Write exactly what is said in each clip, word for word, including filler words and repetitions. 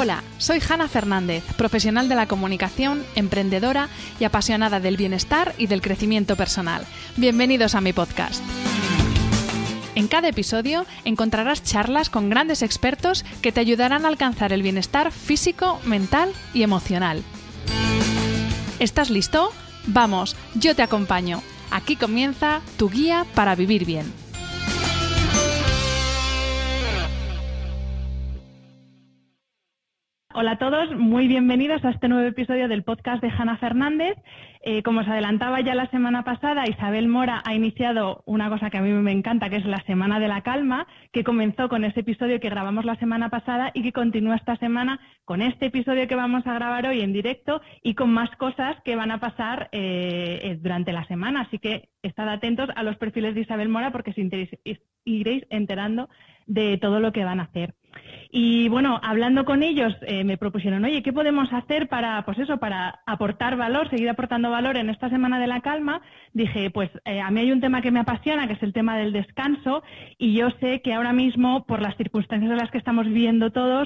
Hola, soy Hanna Fernández, profesional de la comunicación, emprendedora y apasionada del bienestar y del crecimiento personal. Bienvenidos a mi podcast. En cada episodio encontrarás charlas con grandes expertos que te ayudarán a alcanzar el bienestar físico, mental y emocional. ¿Estás listo? Vamos, yo te acompaño. Aquí comienza tu guía para vivir bien. Hola a todos, muy bienvenidos a este nuevo episodio del podcast de Hanna Fernández. Eh, como os adelantaba ya la semana pasada, Isabel Mora ha iniciado una cosa que a mí me encanta, que es la Semana de la Calma, que comenzó con ese episodio que grabamos la semana pasada y que continúa esta semana con este episodio que vamos a grabar hoy en directo y con más cosas que van a pasar eh, durante la semana. Así que estad atentos a los perfiles de Isabel Mora porque os iréis enterando de todo lo que van a hacer. Y bueno, hablando con ellos, eh, me propusieron, oye, ¿qué podemos hacer para, pues eso, para aportar valor, seguir aportando valor en esta Semana de la Calma? Dije, pues eh, a mí hay un tema que me apasiona, que es el tema del descanso, y yo sé que ahora mismo, por las circunstancias en las que estamos viviendo todos,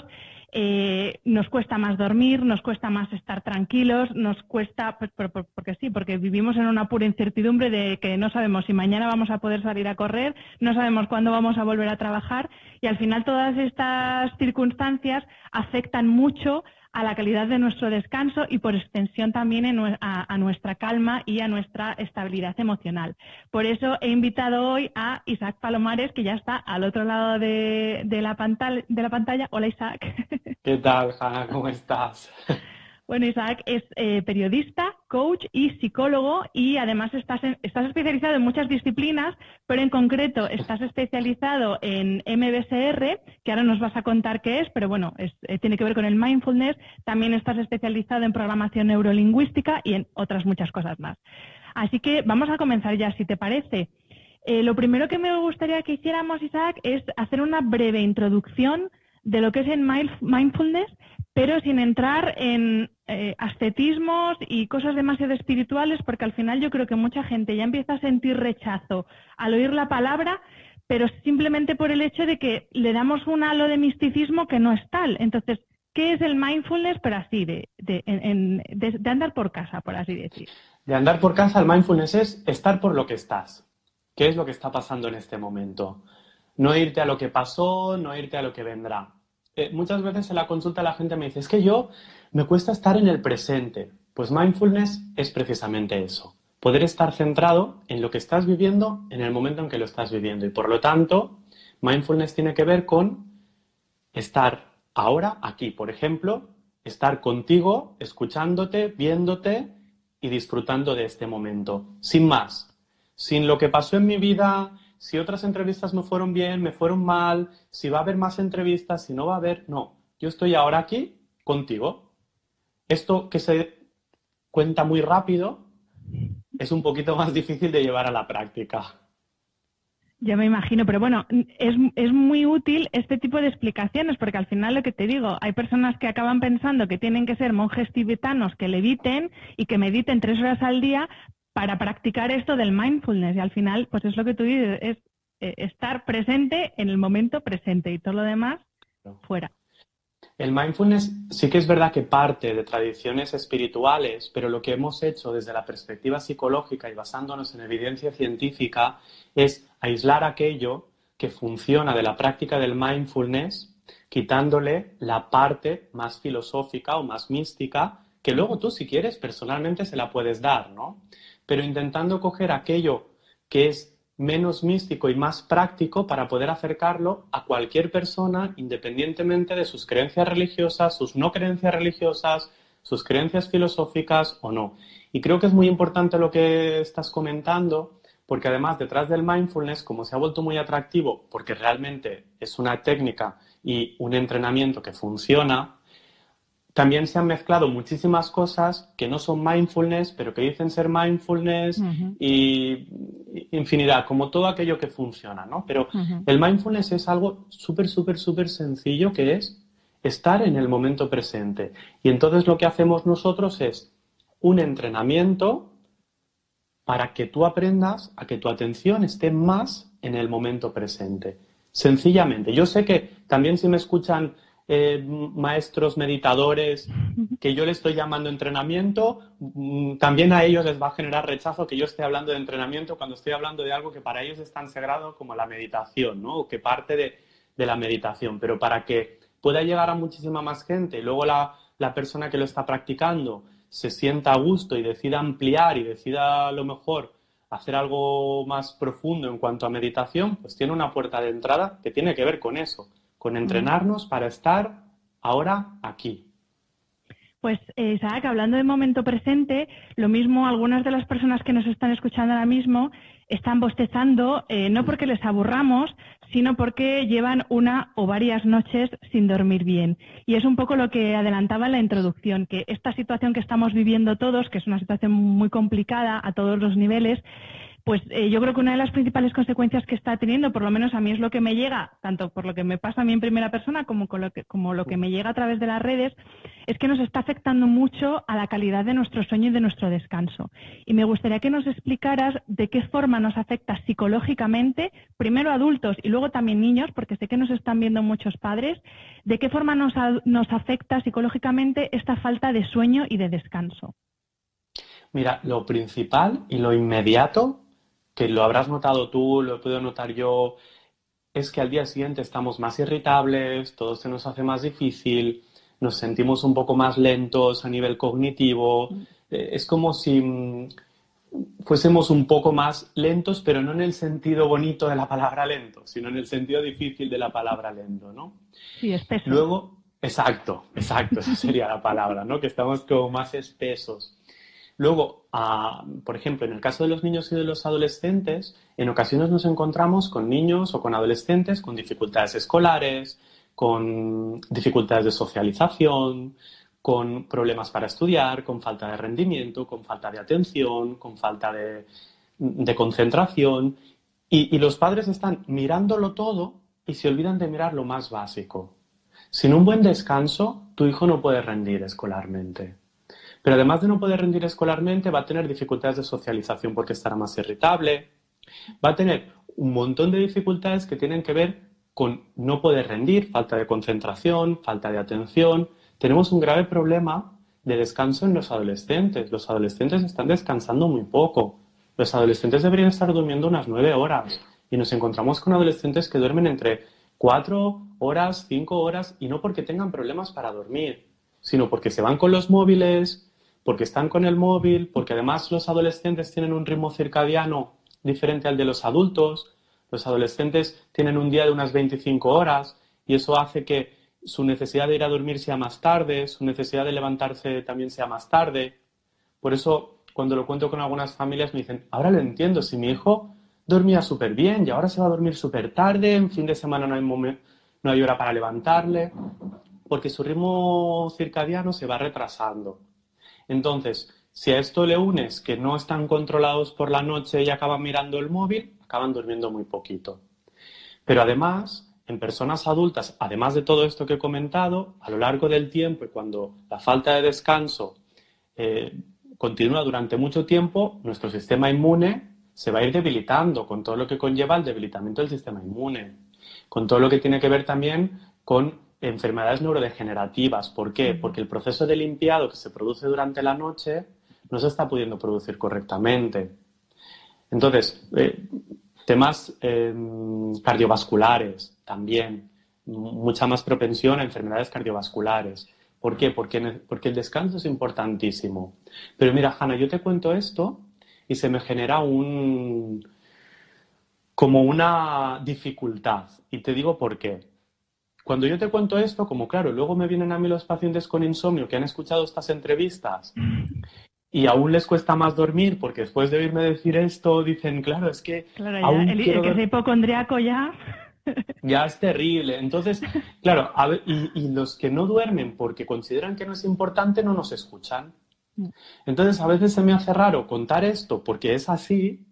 Eh, nos cuesta más dormir, nos cuesta más estar tranquilos, nos cuesta, pues, por, por, porque sí, porque vivimos en una pura incertidumbre de que no sabemos si mañana vamos a poder salir a correr, no sabemos cuándo vamos a volver a trabajar y al final todas estas circunstancias afectan mucho a la calidad de nuestro descanso y por extensión también en, a, a nuestra calma y a nuestra estabilidad emocional. Por eso he invitado hoy a Isaac Palomares, que ya está al otro lado de, de, la, pantalla, de la pantalla. Hola, Isaac. ¿Qué tal, Hanna? ¿Cómo estás? Bueno, Isaac es eh, periodista, coach y psicólogo y además estás, en, estás especializado en muchas disciplinas, pero en concreto estás especializado en M B S R, que ahora nos vas a contar qué es, pero bueno, es, eh, tiene que ver con el mindfulness. También estás especializado en programación neurolingüística y en otras muchas cosas más. Así que vamos a comenzar ya, si te parece. Eh, lo primero que me gustaría que hiciéramos, Isaac, es hacer una breve introducción de lo que es el mindfulness, pero sin entrar en eh, ascetismos y cosas demasiado espirituales, porque al final yo creo que mucha gente ya empieza a sentir rechazo al oír la palabra, pero simplemente por el hecho de que le damos un halo de misticismo que no es tal. Entonces, ¿qué es el mindfulness? Pero así, de, de, en, de, de andar por casa, por así decir. De andar por casa, el mindfulness es estar por lo que estás. ¿Qué es lo que está pasando en este momento? No irte a lo que pasó, no irte a lo que vendrá. Eh, muchas veces en la consulta la gente me dice, es que yo me cuesta estar en el presente. Pues mindfulness es precisamente eso. Poder estar centrado en lo que estás viviendo en el momento en que lo estás viviendo. Y por lo tanto, mindfulness tiene que ver con estar ahora, aquí. Por ejemplo, estar contigo, escuchándote, viéndote y disfrutando de este momento. Sin más. Sin lo que pasó en mi vida, si otras entrevistas me fueron bien, me fueron mal, si va a haber más entrevistas, si no va a haber... No, yo estoy ahora aquí contigo. Esto que se cuenta muy rápido es un poquito más difícil de llevar a la práctica. Ya me imagino, pero bueno, es, es muy útil este tipo de explicaciones porque al final lo que te digo, hay personas que acaban pensando que tienen que ser monjes tibetanos que leviten y que mediten tres horas al día para practicar esto del mindfulness y al final, pues es lo que tú dices, es eh, estar presente en el momento presente y todo lo demás fuera. El mindfulness sí que es verdad que parte de tradiciones espirituales, pero lo que hemos hecho desde la perspectiva psicológica y basándonos en evidencia científica es aislar aquello que funciona de la práctica del mindfulness, quitándole la parte más filosófica o más mística, que luego tú, si quieres, personalmente se la puedes dar, ¿no? Pero intentando coger aquello que es menos místico y más práctico para poder acercarlo a cualquier persona independientemente de sus creencias religiosas, sus no creencias religiosas, sus creencias filosóficas o no. Y creo que es muy importante lo que estás comentando porque además detrás del mindfulness, como se ha vuelto muy atractivo porque realmente es una técnica y un entrenamiento que funciona, también se han mezclado muchísimas cosas que no son mindfulness, pero que dicen ser mindfulness uh-huh. y infinidad, como todo aquello que funciona, ¿no? Pero uh-huh. el mindfulness es algo súper, súper, súper sencillo que es estar en el momento presente. Y entonces lo que hacemos nosotros es un entrenamiento para que tú aprendas a que tu atención esté más en el momento presente. Sencillamente. Yo sé que también si me escuchan eh, maestros meditadores que yo le estoy llamando entrenamiento, también a ellos les va a generar rechazo que yo esté hablando de entrenamiento cuando estoy hablando de algo que para ellos es tan sagrado como la meditación, ¿no? O que parte de, de la meditación. Pero para que pueda llegar a muchísima más gente y luego la, la persona que lo está practicando se sienta a gusto y decida ampliar y decida a lo mejor hacer algo más profundo en cuanto a meditación, pues tiene una puerta de entrada que tiene que ver con eso, con entrenarnos para estar ahora aquí. Pues, eh, Isaac, hablando de momento presente, lo mismo algunas de las personas que nos están escuchando ahora mismo están bostezando, eh, no porque les aburramos, sino porque llevan una o varias noches sin dormir bien. Y es un poco lo que adelantaba en la introducción, que esta situación que estamos viviendo todos, que es una situación muy complicada a todos los niveles, pues eh, yo creo que una de las principales consecuencias que está teniendo, por lo menos a mí es lo que me llega, tanto por lo que me pasa a mí en primera persona como, con lo, que, como lo que me llega a través de las redes, es que nos está afectando mucho a la calidad de nuestro sueño y de nuestro descanso. Y me gustaría que nos explicaras de qué forma nos afecta psicológicamente, primero adultos y luego también niños, porque sé que nos están viendo muchos padres, de qué forma nos, nos afecta psicológicamente esta falta de sueño y de descanso. Mira, lo principal y lo inmediato, que lo habrás notado tú, lo he podido notar yo, es que al día siguiente estamos más irritables, todo se nos hace más difícil, nos sentimos un poco más lentos a nivel cognitivo. Eh, es como si mm, fuésemos un poco más lentos, pero no en el sentido bonito de la palabra lento, sino en el sentido difícil de la palabra lento, ¿no? Sí, espeso. Luego, exacto, exacto, esa sería la palabra, ¿no? Que estamos como más espesos. Luego, uh, por ejemplo, en el caso de los niños y de los adolescentes, en ocasiones nos encontramos con niños o con adolescentes con dificultades escolares, con dificultades de socialización, con problemas para estudiar, con falta de rendimiento, con falta de atención, con falta de, de concentración. Y, y los padres están mirándolo todo y se olvidan de mirar lo más básico. Sin un buen descanso, tu hijo no puede rendir escolarmente. Pero además de no poder rendir escolarmente, va a tener dificultades de socialización porque estará más irritable, va a tener un montón de dificultades que tienen que ver con no poder rendir, falta de concentración, falta de atención. Tenemos un grave problema de descanso en los adolescentes. Los adolescentes están descansando muy poco. Los adolescentes deberían estar durmiendo unas nueve horas y nos encontramos con adolescentes que duermen entre cuatro horas, cinco horas, y no porque tengan problemas para dormir, sino porque se van con los móviles, porque están con el móvil, porque además los adolescentes tienen un ritmo circadiano diferente al de los adultos. Los adolescentes tienen un día de unas veinticinco horas y eso hace que su necesidad de ir a dormir sea más tarde, su necesidad de levantarse también sea más tarde. Por eso, cuando lo cuento con algunas familias me dicen, ahora lo entiendo, si mi hijo dormía súper bien y ahora se va a dormir súper tarde, en fin de semana no hay, momen- no hay hora para levantarle, porque su ritmo circadiano se va retrasando. Entonces, si a esto le unes que no están controlados por la noche y acaban mirando el móvil, acaban durmiendo muy poquito. Pero además, en personas adultas, además de todo esto que he comentado, a lo largo del tiempo y cuando la falta de descanso eh, continúa durante mucho tiempo, nuestro sistema inmune se va a ir debilitando con todo lo que conlleva el debilitamiento del sistema inmune, con todo lo que tiene que ver también con enfermedades neurodegenerativas. ¿Por qué? Porque el proceso de limpiado que se produce durante la noche no se está pudiendo producir correctamente. Entonces, eh, temas eh, cardiovasculares también, mucha más propensión a enfermedades cardiovasculares. ¿Por qué? Porque, porque el descanso es importantísimo. Pero mira, Hanna, yo te cuento esto y se me genera un como una dificultad. Y te digo por qué. Cuando yo te cuento esto, como claro, luego me vienen a mí los pacientes con insomnio que han escuchado estas entrevistas y aún les cuesta más dormir porque después de oírme decir esto dicen, claro, es que claro, ya, aún el, quiero... el que es hipocondriaco ya... Ya es terrible. Entonces, claro, a ver, y, y los que no duermen porque consideran que no es importante no nos escuchan. Entonces, a veces se me hace raro contar esto porque es así,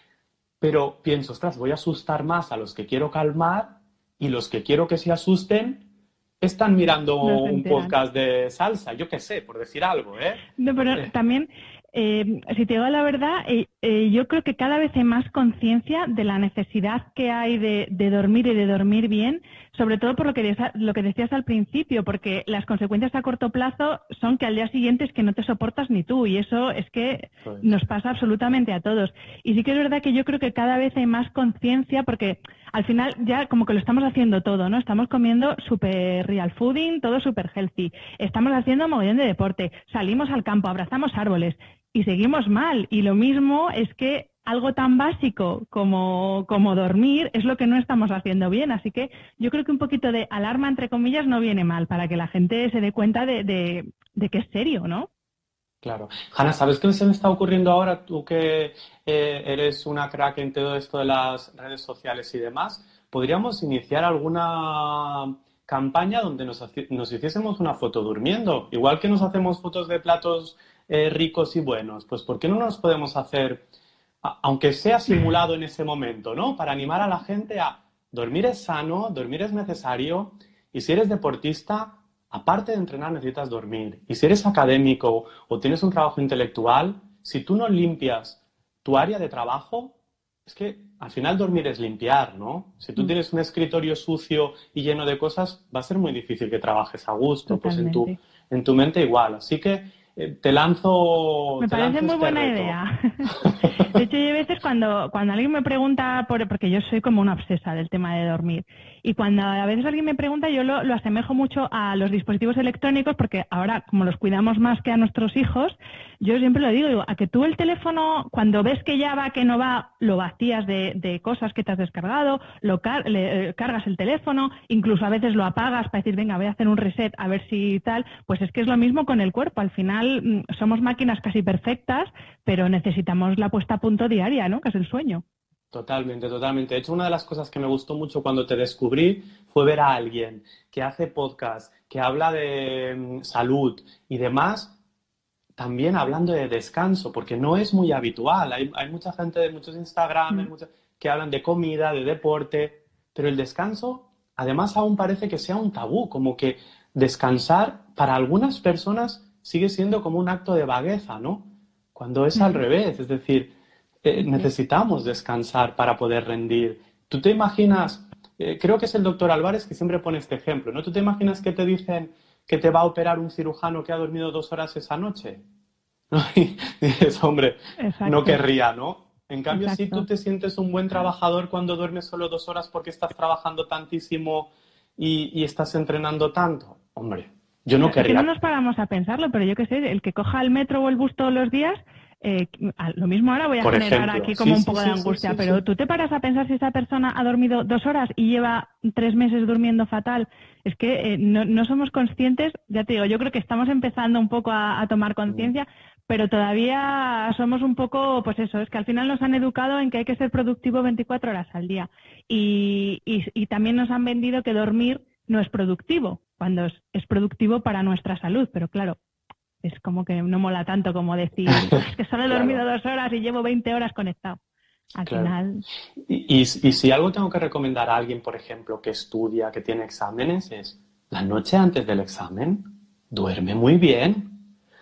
pero pienso, ostras, voy a asustar más a los que quiero calmar y los que quiero que se asusten están mirando No se un enteran. podcast de salsa, yo qué sé, por decir algo, ¿eh? No, pero Eh. también, eh, si te digo la verdad, eh, eh, yo creo que cada vez hay más conciencia de la necesidad que hay de, de dormir y de dormir bien, sobre todo por lo que, decías, lo que decías al principio, porque las consecuencias a corto plazo son que al día siguiente es que no te soportas ni tú, y eso es que Pues. nos pasa absolutamente a todos. Y sí que es verdad que yo creo que cada vez hay más conciencia, porque al final ya como que lo estamos haciendo todo, ¿no? Estamos comiendo súper real fooding, todo súper healthy, estamos haciendo mogollón de deporte, salimos al campo, abrazamos árboles y seguimos mal. Y lo mismo es que algo tan básico como, como dormir es lo que no estamos haciendo bien. Así que yo creo que un poquito de alarma, entre comillas, no viene mal para que la gente se dé cuenta de, de, de que es serio, ¿no? Claro. Hanna, ¿sabes qué se me está ocurriendo ahora? Tú que eh, eres una crack en todo esto de las redes sociales y demás, ¿podríamos iniciar alguna campaña donde nos, nos hiciésemos una foto durmiendo? Igual que nos hacemos fotos de platos eh, ricos y buenos, pues ¿por qué no nos podemos hacer, a, aunque sea simulado en ese momento, ¿no? Para animar a la gente a dormir es sano, dormir es necesario, y si eres deportista, aparte de entrenar, necesitas dormir. Y si eres académico o tienes un trabajo intelectual, si tú no limpias tu área de trabajo, es que al final dormir es limpiar, ¿no? Si tú tienes un escritorio sucio y lleno de cosas, va a ser muy difícil que trabajes a gusto. Totalmente. Pues en tu, en tu mente igual. Así que eh, te lanzo Me te parece lanzo muy este buena reto. idea. De hecho, yo hay veces cuando, cuando alguien me pregunta, por, porque yo soy como una obsesa del tema de dormir, y cuando a veces alguien me pregunta, yo lo, lo asemejo mucho a los dispositivos electrónicos, porque ahora, como los cuidamos más que a nuestros hijos, yo siempre lo digo, digo, a que tú el teléfono, cuando ves que ya va, que no va, lo vacías de, de cosas que te has descargado, lo car le, eh, cargas el teléfono, incluso a veces lo apagas para decir, venga, voy a hacer un reset a ver si tal, pues es que es lo mismo con el cuerpo. Al final mm, somos máquinas casi perfectas, pero necesitamos la puesta a punto diaria, ¿no? Que es el sueño. Totalmente, totalmente. De hecho, una de las cosas que me gustó mucho cuando te descubrí fue ver a alguien que hace podcast, que habla de mm, salud y demás, también hablando de descanso, porque no es muy habitual. Hay, hay mucha gente de muchos Instagram Mm. que hablan de comida, de deporte, pero el descanso, además, aún parece que sea un tabú, como que descansar para algunas personas sigue siendo como un acto de vagueza, ¿no? Cuando es al Mm. revés, es decir, eh, necesitamos descansar para poder rendir. ¿Tú te imaginas? Eh, creo que es el doctor Álvarez que siempre pone este ejemplo, ¿no? ¿Tú te imaginas que te dicen que te va a operar un cirujano que ha dormido dos horas esa noche? ¿No? Y dices, hombre, Exacto. no querría, ¿no? En cambio, si Exacto. tú te sientes un buen trabajador cuando duermes solo dos horas porque estás trabajando tantísimo y, y estás entrenando tanto, hombre, yo no Es que no querría. nos paramos a pensarlo, pero yo qué sé, el que coja el metro o el bus todos los días, eh, a- lo mismo ahora voy a Por generar ejemplo. aquí como Sí, un sí, poco sí, de sí, angustia, sí, pero sí. ¿tú te paras a pensar si esa persona ha dormido dos horas y lleva tres meses durmiendo fatal? Es que eh, no, no somos conscientes, ya te digo, yo creo que estamos empezando un poco a, a tomar conciencia, pero todavía somos un poco, pues eso, es que al final nos han educado en que hay que ser productivo veinticuatro horas al día. Y, y, y también nos han vendido que dormir no es productivo, cuando es, es productivo para nuestra salud, pero claro, es como que no mola tanto como decir, es que solo he Claro. dormido dos horas y llevo veinte horas conectado. Al Claro. final, Y, y- y si algo tengo que recomendar a alguien, por ejemplo, que estudia, que tiene exámenes, es la noche antes del examen, duerme muy bien.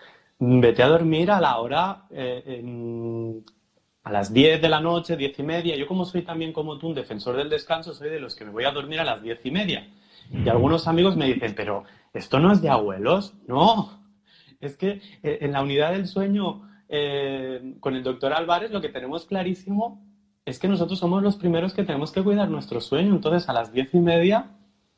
Vete a dormir a la hora, eh, en- a las diez de la noche, diez y media. Yo como soy también como tú un defensor del descanso, soy de los que me voy a dormir a las diez y media. Y algunos amigos me dicen, pero esto no es de abuelos. No, es que eh, en la unidad del sueño eh, con el doctor Álvarez lo que tenemos clarísimo es que nosotros somos los primeros que tenemos que cuidar nuestro sueño. Entonces a las diez y media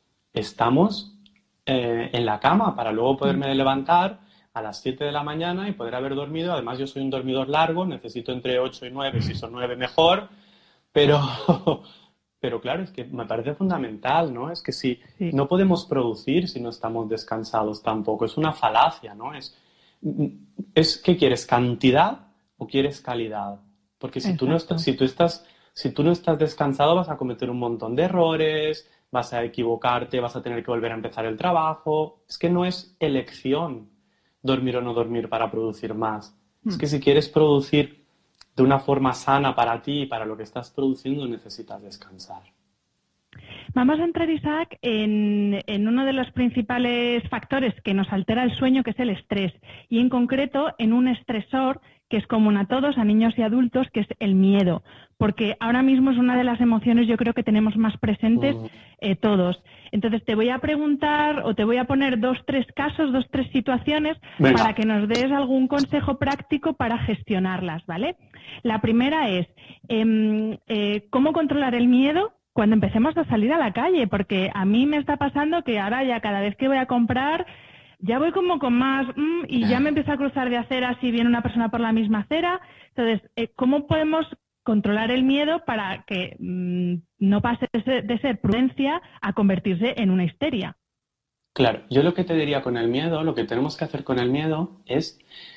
estamos eh, en la cama para luego poderme levantar a las siete de la mañana y poder haber dormido. Además, yo soy un dormidor largo, necesito entre ocho y nueve, si son nueve mejor, pero, pero claro, es que me parece fundamental, ¿no? Es que si sí. no podemos producir si no estamos descansados tampoco, es una falacia, ¿no? Es, es ¿qué quieres? ¿Cantidad o quieres calidad? Porque si tú no Exacto. estás, si tú estás, si tú no estás descansado vas a cometer un montón de errores, vas a equivocarte, vas a tener que volver a empezar el trabajo. Es que no es elección dormir o no dormir para producir más. Es que si quieres producir de una forma sana para ti y para lo que estás produciendo, necesitas descansar. Vamos a entrar, Isaac, en, en uno de los principales factores que nos altera el sueño, que es el estrés, y en concreto en un estresor que es común a todos, a niños y adultos, que es el miedo, porque ahora mismo es una de las emociones yo creo que tenemos más presentes eh, todos. Entonces te voy a preguntar o te voy a poner dos, tres casos, dos, tres situaciones Venga. Para que nos des algún consejo práctico para gestionarlas, ¿vale? La primera es, eh, eh, ¿cómo controlar el miedo cuando empecemos a salir a la calle? Porque a mí me está pasando que ahora ya cada vez que voy a comprar ya voy como con más mmm, y ya me empiezo a cruzar de acera si viene una persona por la misma acera. Entonces, eh, ¿cómo podemos controlar el miedo para que mmm, no pase de ser, de ser prudencia a convertirse en una histeria? Claro, yo lo que te diría con el miedo, lo que tenemos que hacer con el miedo es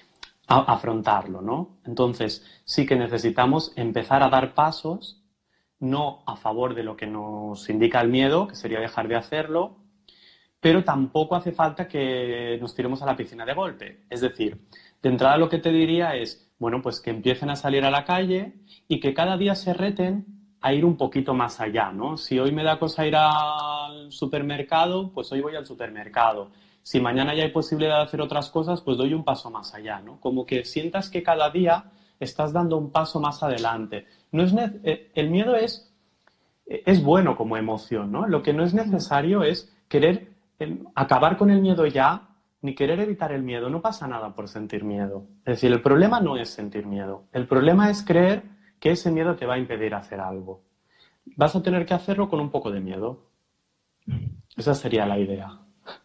a- afrontarlo, ¿no? Entonces, sí que necesitamos empezar a dar pasos, no a favor de lo que nos indica el miedo, que sería dejar de hacerlo, pero tampoco hace falta que nos tiremos a la piscina de golpe. Es decir, de entrada lo que te diría es, bueno, pues que empiecen a salir a la calle y que cada día se reten a ir un poquito más allá, ¿no? Si hoy me da cosa ir al supermercado, pues hoy voy al supermercado. Si mañana ya hay posibilidad de hacer otras cosas, pues doy un paso más allá, ¿no? Como que sientas que cada día estás dando un paso más adelante. No es ne- el miedo es, es bueno como emoción, ¿no? Lo que no es necesario es querer el acabar con el miedo ya, ni querer evitar el miedo. No pasa nada por sentir miedo. Es decir, el problema no es sentir miedo. El problema es creer que ese miedo te va a impedir hacer algo. Vas a tener que hacerlo con un poco de miedo. Esa sería la idea.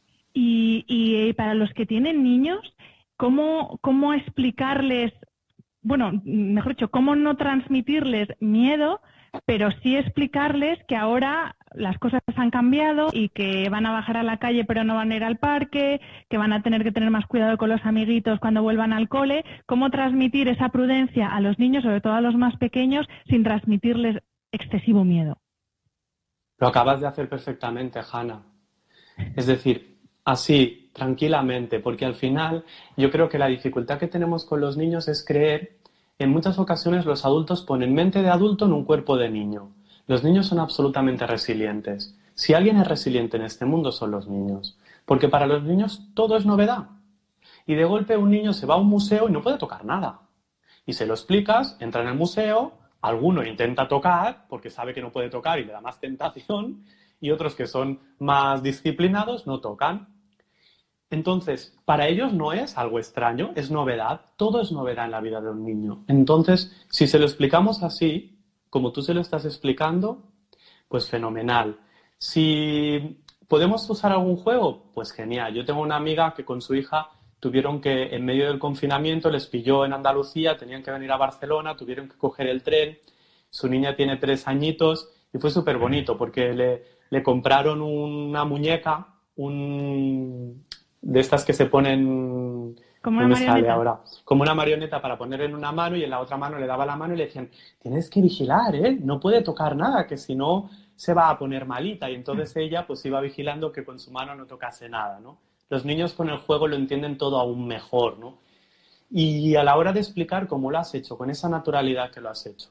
Y, y para los que tienen niños, ¿cómo, cómo explicarles, bueno, mejor dicho, cómo no transmitirles miedo, pero sí explicarles que ahora las cosas han cambiado y que van a bajar a la calle pero no van a ir al parque, que van a tener que tener más cuidado con los amiguitos cuando vuelvan al cole? ¿Cómo transmitir esa prudencia a los niños, sobre todo a los más pequeños, sin transmitirles excesivo miedo? Lo acabas de hacer perfectamente, Hanna. Es decir, así, tranquilamente, porque al final yo creo que la dificultad que tenemos con los niños es creer. En muchas ocasiones los adultos ponen mente de adulto en un cuerpo de niño. Los niños son absolutamente resilientes. Si alguien es resiliente en este mundo son los niños. Porque para los niños todo es novedad. Y de golpe un niño se va a un museo y no puede tocar nada. Y se lo explicas, entra en el museo, alguno intenta tocar porque sabe que no puede tocar y le da más tentación, y otros que son más disciplinados no tocan. Entonces, para ellos no es algo extraño, es novedad. Todo es novedad en la vida de un niño. Entonces, si se lo explicamos así, como tú se lo estás explicando, pues fenomenal. Si podemos usar algún juego, pues genial. Yo tengo una amiga que con su hija tuvieron que, en medio del confinamiento, les pilló en Andalucía, tenían que venir a Barcelona, tuvieron que coger el tren. Su niña tiene tres añitos y fue súper bonito porque le, le compraron una muñeca, un... de estas que se ponen, como una marioneta ahora, como una marioneta para poner en una mano y en la otra mano le daba la mano y le decían, tienes que vigilar, ¿eh? No puede tocar nada, que si no se va a poner malita. Y entonces ella pues iba vigilando que con su mano no tocase nada, ¿no? Los niños con el juego lo entienden todo aún mejor, ¿no? Y a la hora de explicar cómo lo has hecho, con esa naturalidad que lo has hecho.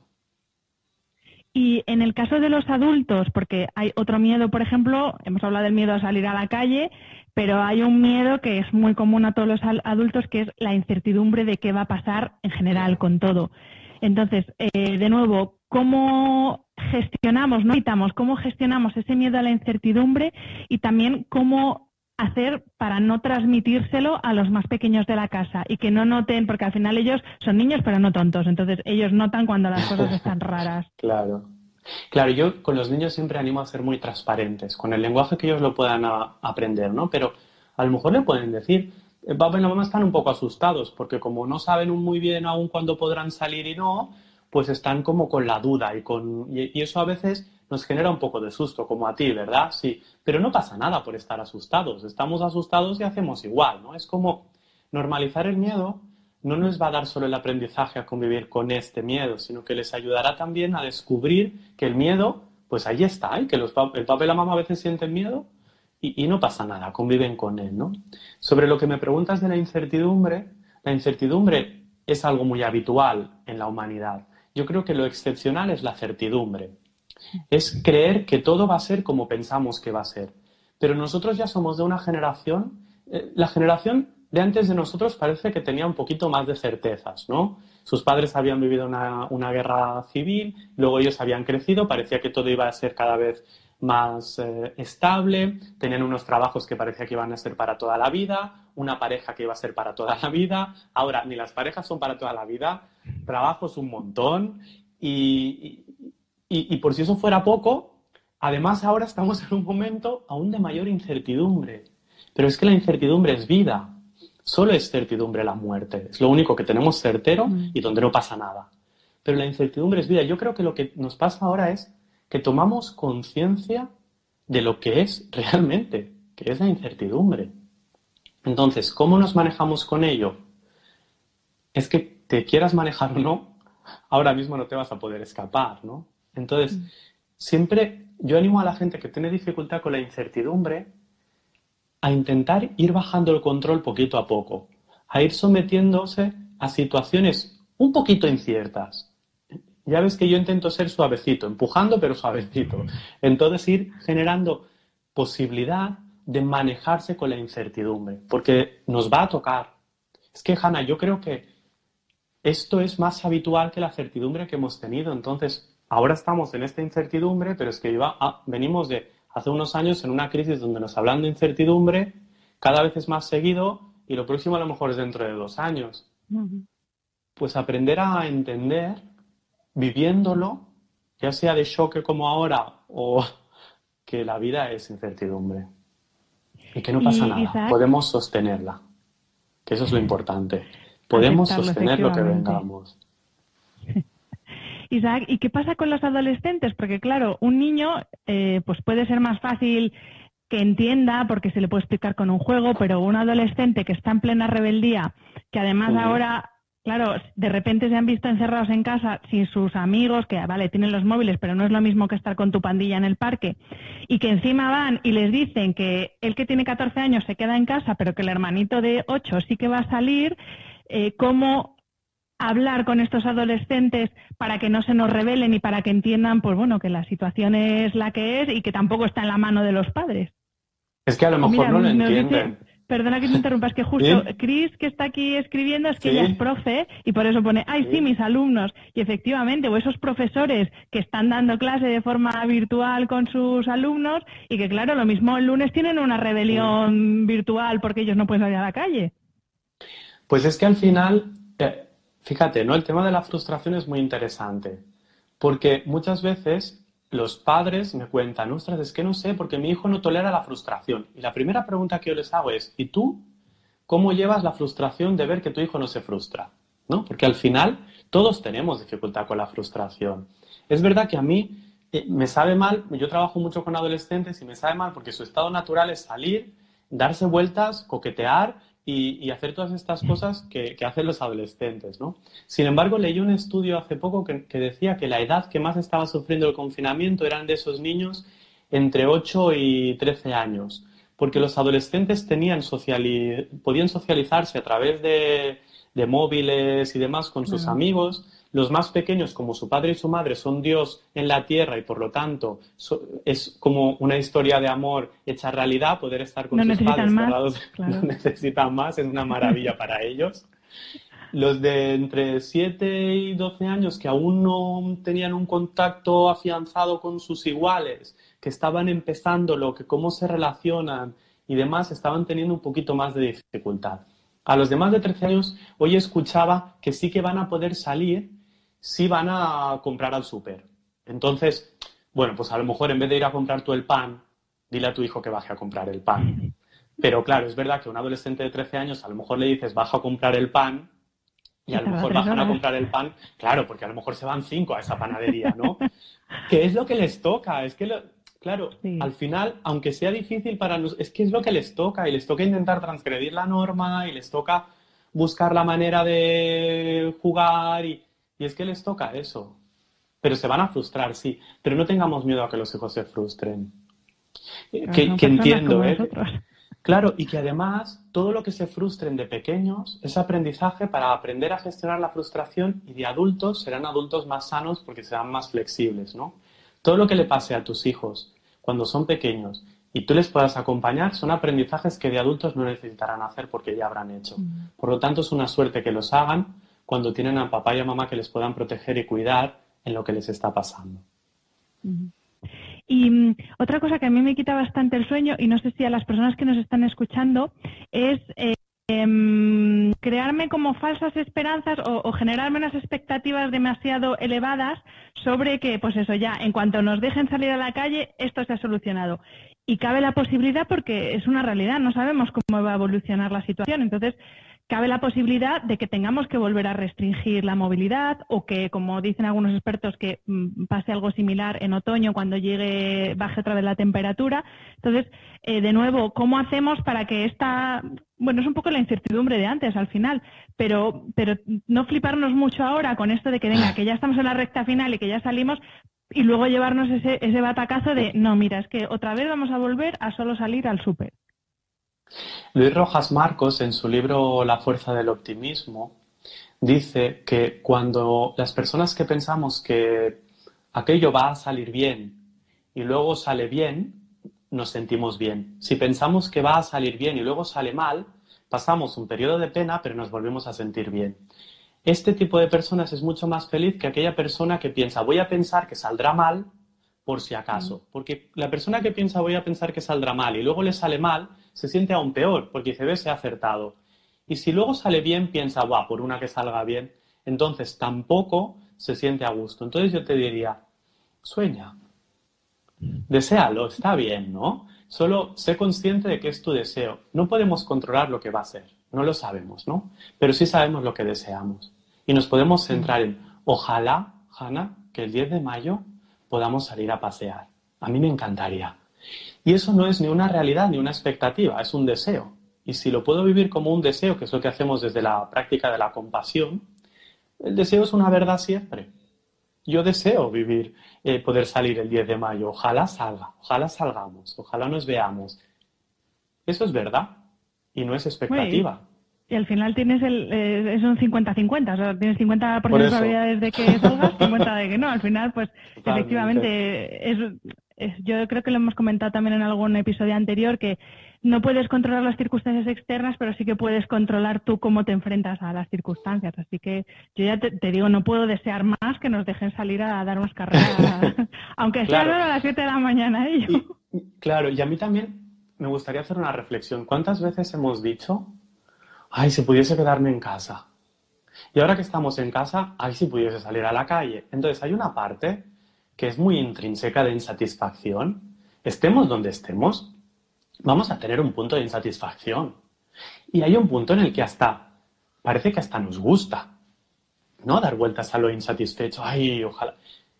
Y en el caso de los adultos, porque hay otro miedo, por ejemplo, hemos hablado del miedo a salir a la calle, pero hay un miedo que es muy común a todos los adultos, que es la incertidumbre de qué va a pasar en general con todo. Entonces, eh, de nuevo, ¿cómo gestionamos, no evitamos, cómo gestionamos ese miedo a la incertidumbre y también cómo hacer para no transmitírselo a los más pequeños de la casa y que no noten, porque al final ellos son niños pero no tontos, entonces ellos notan cuando las cosas están raras? Claro. Claro, yo con los niños siempre animo a ser muy transparentes, con el lenguaje que ellos lo puedan a, aprender, ¿no? Pero a lo mejor le pueden decir, papá y la mamá están un poco asustados, porque como no saben muy bien aún cuándo podrán salir y no, pues están como con la duda y, con, y, y eso a veces nos genera un poco de susto, como a ti, ¿verdad? Sí, pero no pasa nada por estar asustados, estamos asustados y hacemos igual, ¿no? Es como normalizar el miedo. No nos va a dar solo el aprendizaje a convivir con este miedo, sino que les ayudará también a descubrir que el miedo, pues ahí está, y que los, el papá y la mamá a veces sienten miedo y, y no pasa nada, conviven con él, ¿no? Sobre lo que me preguntas de la incertidumbre, la incertidumbre es algo muy habitual en la humanidad. Yo creo que lo excepcional es la certidumbre. Es creer que todo va a ser como pensamos que va a ser. Pero nosotros ya somos de una generación, eh, la generación de antes de nosotros parece que tenía un poquito más de certezas, ¿no? Sus padres habían vivido una, una guerra civil, luego ellos habían crecido, parecía que todo iba a ser cada vez más eh, estable, tenían unos trabajos que parecía que iban a ser para toda la vida, una pareja que iba a ser para toda la vida. Ahora, ni las parejas son para toda la vida, trabajos un montón y, y, y por si eso fuera poco, además ahora estamos en un momento aún de mayor incertidumbre. Pero es que la incertidumbre es vida. Solo es certidumbre la muerte. Es lo único que tenemos certero y donde no pasa nada. Pero la incertidumbre es vida. Yo creo que lo que nos pasa ahora es que tomamos conciencia de lo que es realmente, que es la incertidumbre. Entonces, ¿cómo nos manejamos con ello? Es que te quieras manejar o no, ahora mismo no te vas a poder escapar, ¿no? Entonces, siempre yo animo a la gente que tiene dificultad con la incertidumbre a intentar ir bajando el control poquito a poco, a ir sometiéndose a situaciones un poquito inciertas. Ya ves que yo intento ser suavecito, empujando pero suavecito. Entonces ir generando posibilidad de manejarse con la incertidumbre, porque nos va a tocar. Es que, Hanna, yo creo que esto es más habitual que la certidumbre que hemos tenido. Entonces, ahora estamos en esta incertidumbre, pero es que iba a, venimos de hace unos años en una crisis donde nos hablan de incertidumbre, cada vez es más seguido y lo próximo a lo mejor es dentro de dos años. Uh-huh. Pues aprender a entender, viviéndolo, ya sea de choque como ahora o que la vida es incertidumbre y que no pasa y, nada, Isaac, podemos sostenerla, que eso es lo importante, podemos sostener lo que vengamos. Isaac, ¿y qué pasa con los adolescentes? Porque claro, un niño eh, pues puede ser más fácil que entienda porque se le puede explicar con un juego, pero un adolescente que está en plena rebeldía, que además uh-huh. ahora, claro, de repente se han visto encerrados en casa sin sus amigos, que vale, tienen los móviles, pero no es lo mismo que estar con tu pandilla en el parque, y que encima van y les dicen que el que tiene catorce años se queda en casa, pero que el hermanito de ocho sí que va a salir, eh, ¿cómo hablar con estos adolescentes para que no se nos rebelen y para que entiendan, pues bueno, que la situación es la que es y que tampoco está en la mano de los padres? Es que a lo mejor Mira, no lo entienden. Dice, perdona que te interrumpa, es que justo ¿Sí? Cris, que está aquí escribiendo, es que ¿Sí? ella es profe y por eso pone, ay, sí. sí, mis alumnos. Y efectivamente, o esos profesores que están dando clase de forma virtual con sus alumnos y que, claro, lo mismo el lunes tienen una rebelión sí. virtual porque ellos no pueden salir a la calle. Pues es que al final... Eh, Fíjate, ¿no? El tema de la frustración es muy interesante, porque muchas veces los padres me cuentan, ostras, es que no sé, porque mi hijo no tolera la frustración. Y la primera pregunta que yo les hago es, ¿y tú cómo llevas la frustración de ver que tu hijo no se frustra? ¿No? Porque al final todos tenemos dificultad con la frustración. Es verdad que a mí eh, me sabe mal, yo trabajo mucho con adolescentes y me sabe mal porque su estado natural es salir, darse vueltas, coquetear, Y, y hacer todas estas cosas que, que hacen los adolescentes, ¿no? Sin embargo, leí un estudio hace poco que, que decía que la edad que más estaba sufriendo el confinamiento eran de esos niños entre ocho y trece años, porque los adolescentes tenían sociali- podían socializarse a través de, de móviles y demás con sus uh-huh. amigos. Los más pequeños, como su padre y su madre, son Dios en la tierra y por lo tanto so, es como una historia de amor hecha realidad, poder estar con no sus padres más, cerrados, claro. No necesitan más, es una maravilla para ellos. Los de entre siete y doce años que aún no tenían un contacto afianzado con sus iguales, que estaban empezando lo que cómo se relacionan y demás, estaban teniendo un poquito más de dificultad. A los demás de trece años, hoy escuchaba que sí que van a poder salir si van a comprar al súper. Entonces, bueno, pues a lo mejor en vez de ir a comprar tú el pan, dile a tu hijo que baje a comprar el pan. Pero claro, es verdad que a un adolescente de trece años a lo mejor le dices baja a comprar el pan y a lo mejor bajan a comprar el pan, claro, porque a lo mejor se van cinco a esa panadería, ¿no? Que es lo que les toca, es que, lo, claro, sí. Al final, aunque sea difícil para nosotros, es que es lo que les toca y les toca intentar transgredir la norma y les toca buscar la manera de jugar y, y es que les toca eso. Pero se van a frustrar, sí, pero no tengamos miedo a que los hijos se frustren. Pero que, no que entiendo, ¿eh? Nosotros. Claro, y que además todo lo que se frustren de pequeños es aprendizaje para aprender a gestionar la frustración y de adultos serán adultos más sanos porque serán más flexibles, ¿no? Todo lo que le pase a tus hijos cuando son pequeños y tú les puedas acompañar son aprendizajes que de adultos no necesitarán hacer porque ya habrán hecho. Mm. Por lo tanto, es una suerte que los hagan cuando tienen a papá y a mamá que les puedan proteger y cuidar en lo que les está pasando. Mm. Y um, otra cosa que a mí me quita bastante el sueño, y no sé si a las personas que nos están escuchando, es eh, eh, crearme como falsas esperanzas o, o generarme unas expectativas demasiado elevadas sobre que, pues eso, ya en cuanto nos dejen salir a la calle, esto se ha solucionado. Y cabe la posibilidad, porque es una realidad, no sabemos cómo va a evolucionar la situación, entonces cabe la posibilidad de que tengamos que volver a restringir la movilidad o que, como dicen algunos expertos, que mm, pase algo similar en otoño cuando llegue, baje otra vez la temperatura. Entonces, eh, de nuevo, ¿cómo hacemos para que esta, bueno, es un poco la incertidumbre de antes al final, pero, pero no fliparnos mucho ahora con esto de que venga, que ya estamos en la recta final y que ya salimos, y luego llevarnos ese, ese batacazo de, no, mira, es que otra vez vamos a volver a solo salir al súper? Luis Rojas Marcos, en su libro La fuerza del optimismo, dice que cuando las personas que pensamos que aquello va a salir bien y luego sale bien, nos sentimos bien. Si pensamos que va a salir bien y luego sale mal, pasamos un periodo de pena, pero nos volvemos a sentir bien. Este tipo de personas es mucho más feliz que aquella persona que piensa, voy a pensar que saldrá mal por si acaso. Porque la persona que piensa, voy a pensar que saldrá mal y luego le sale mal, se siente aún peor, porque dice, ve, se ha acertado. Y si luego sale bien, piensa, guau, por una que salga bien, entonces tampoco se siente a gusto. Entonces yo te diría, sueña, deséalo, está bien, ¿no? Solo sé consciente de que es tu deseo. No podemos controlar lo que va a ser, no lo sabemos, ¿no? Pero sí sabemos lo que deseamos. Y nos podemos centrar en, ojalá, Hanna, que el diez de mayo podamos salir a pasear. A mí me encantaría. Y eso no es ni una realidad ni una expectativa, es un deseo. Y si lo puedo vivir como un deseo, que es lo que hacemos desde la práctica de la compasión, el deseo es una verdad siempre. Yo deseo vivir, eh, poder salir el diez de mayo. Ojalá salga, ojalá salgamos, ojalá nos veamos. Eso es verdad y no es expectativa. Y al final tienes el, eh, es un cincuenta cincuenta, o sea, tienes cincuenta por ciento de probabilidades de que salgas, cincuenta de que no. Al final, pues, totalmente. Efectivamente, es, es, yo creo que lo hemos comentado también en algún episodio anterior, que no puedes controlar las circunstancias externas, pero sí que puedes controlar tú cómo te enfrentas a las circunstancias. Así que yo ya te, te digo, no puedo desear más que nos dejen salir a dar unas carreras, aunque sea claro. A las siete de la mañana. ¿eh? Y, claro, y a mí también me gustaría hacer una reflexión. ¿Cuántas veces hemos dicho, ay, si pudiese quedarme en casa? Y ahora que estamos en casa, ay, si pudiese salir a la calle. Entonces hay una parte que es muy intrínseca de insatisfacción. Estemos donde estemos, vamos a tener un punto de insatisfacción. Y hay un punto en el que hasta, parece que hasta nos gusta, ¿no? Dar vueltas a lo insatisfecho. Ay, ojalá.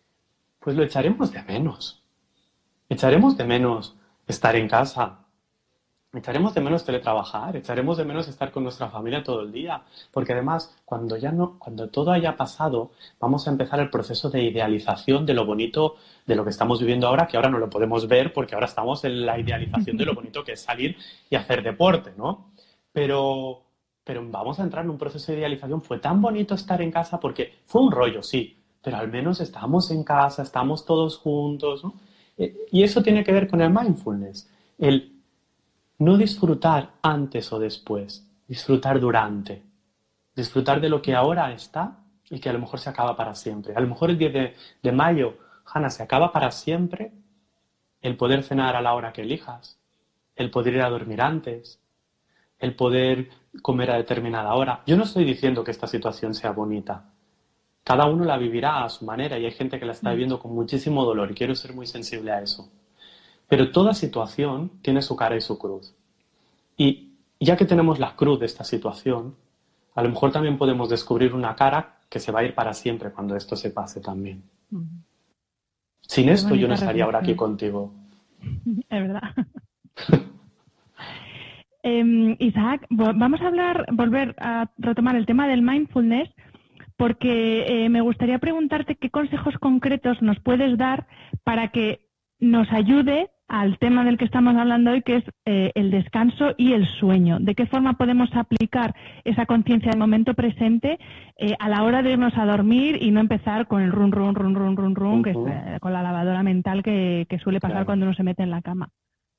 Pues lo echaremos de menos. Echaremos de menos estar en casa. Echaremos de menos teletrabajar, echaremos de menos estar con nuestra familia todo el día, porque además, cuando ya no, cuando todo haya pasado, vamos a empezar el proceso de idealización de lo bonito de lo que estamos viviendo ahora, que ahora no lo podemos ver porque ahora estamos en la idealización de lo bonito que es salir y hacer deporte, ¿no? Pero, pero vamos a entrar en un proceso de idealización. Fue tan bonito estar en casa porque fue un rollo, sí, pero al menos estamos en casa, estamos todos juntos, ¿no? Y eso tiene que ver con el mindfulness, el no disfrutar antes o después, disfrutar durante, disfrutar de lo que ahora está y que a lo mejor se acaba para siempre. A lo mejor el diez de mayo, Hanna, se acaba para siempre el poder cenar a la hora que elijas, el poder ir a dormir antes, el poder comer a determinada hora. Yo no estoy diciendo que esta situación sea bonita. Cada uno la vivirá a su manera y hay gente que la está viviendo con muchísimo dolor y quiero ser muy sensible a eso. Pero toda situación tiene su cara y su cruz. Y ya que tenemos la cruz de esta situación, a lo mejor también podemos descubrir una cara que se va a ir para siempre cuando esto se pase también. Uh-huh. Sin Qué esto yo no estaría ahora aquí contigo. Es verdad. eh, Isaac, vamos a hablar, volver a retomar el tema del mindfulness, porque eh, me gustaría preguntarte qué consejos concretos nos puedes dar para que nos ayude al tema del que estamos hablando hoy, que es eh, el descanso y el sueño. ¿De qué forma podemos aplicar esa conciencia del momento presente eh, a la hora de irnos a dormir y no empezar con el run, run, run, run, run, run, uh-huh. que es eh, con la lavadora mental que, que suele pasar claro. cuando uno se mete en la cama?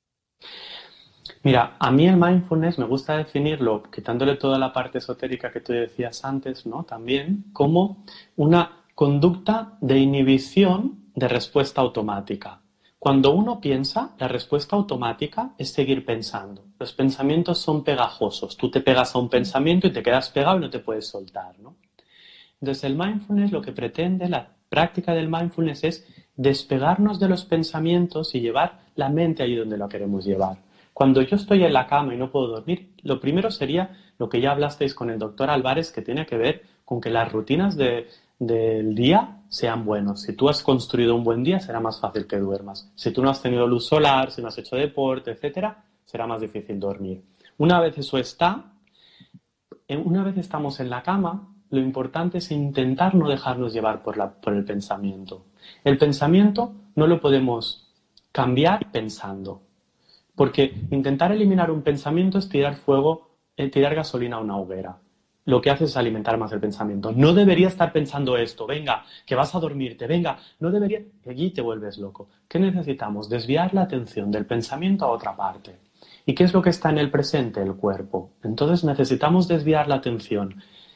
Mira, a mí el mindfulness me gusta definirlo, quitándole toda la parte esotérica que tú decías antes, ¿no? También como una conducta de inhibición de respuesta automática. Cuando uno piensa, la respuesta automática es seguir pensando. Los pensamientos son pegajosos. Tú te pegas a un pensamiento y te quedas pegado y no te puedes soltar, ¿no? Entonces el mindfulness lo que pretende, la práctica del mindfulness es despegarnos de los pensamientos y llevar la mente allí donde lo queremos llevar. Cuando yo estoy en la cama y no puedo dormir, lo primero sería lo que ya hablasteis con el doctor Álvarez, que tiene que ver con que las rutinas de, del día sean buenos. Si tú has construido un buen día, será más fácil que duermas. Si tú no has tenido luz solar, si no has hecho deporte, etcétera, será más difícil dormir. Una vez eso está, una vez estamos en la cama, lo importante es intentar no dejarnos llevar por, la, por el pensamiento. El pensamiento no lo podemos cambiar pensando. Porque intentar eliminar un pensamiento es tirar fuego, eh, tirar gasolina a una hoguera. Lo que hace es alimentar más el pensamiento. No debería estar pensando esto, venga, que vas a dormirte, venga, no debería... Y allí te vuelves loco. ¿Qué necesitamos? Desviar la atención del pensamiento a otra parte. ¿Y qué es lo que está en el presente? El cuerpo. Entonces necesitamos desviar la atención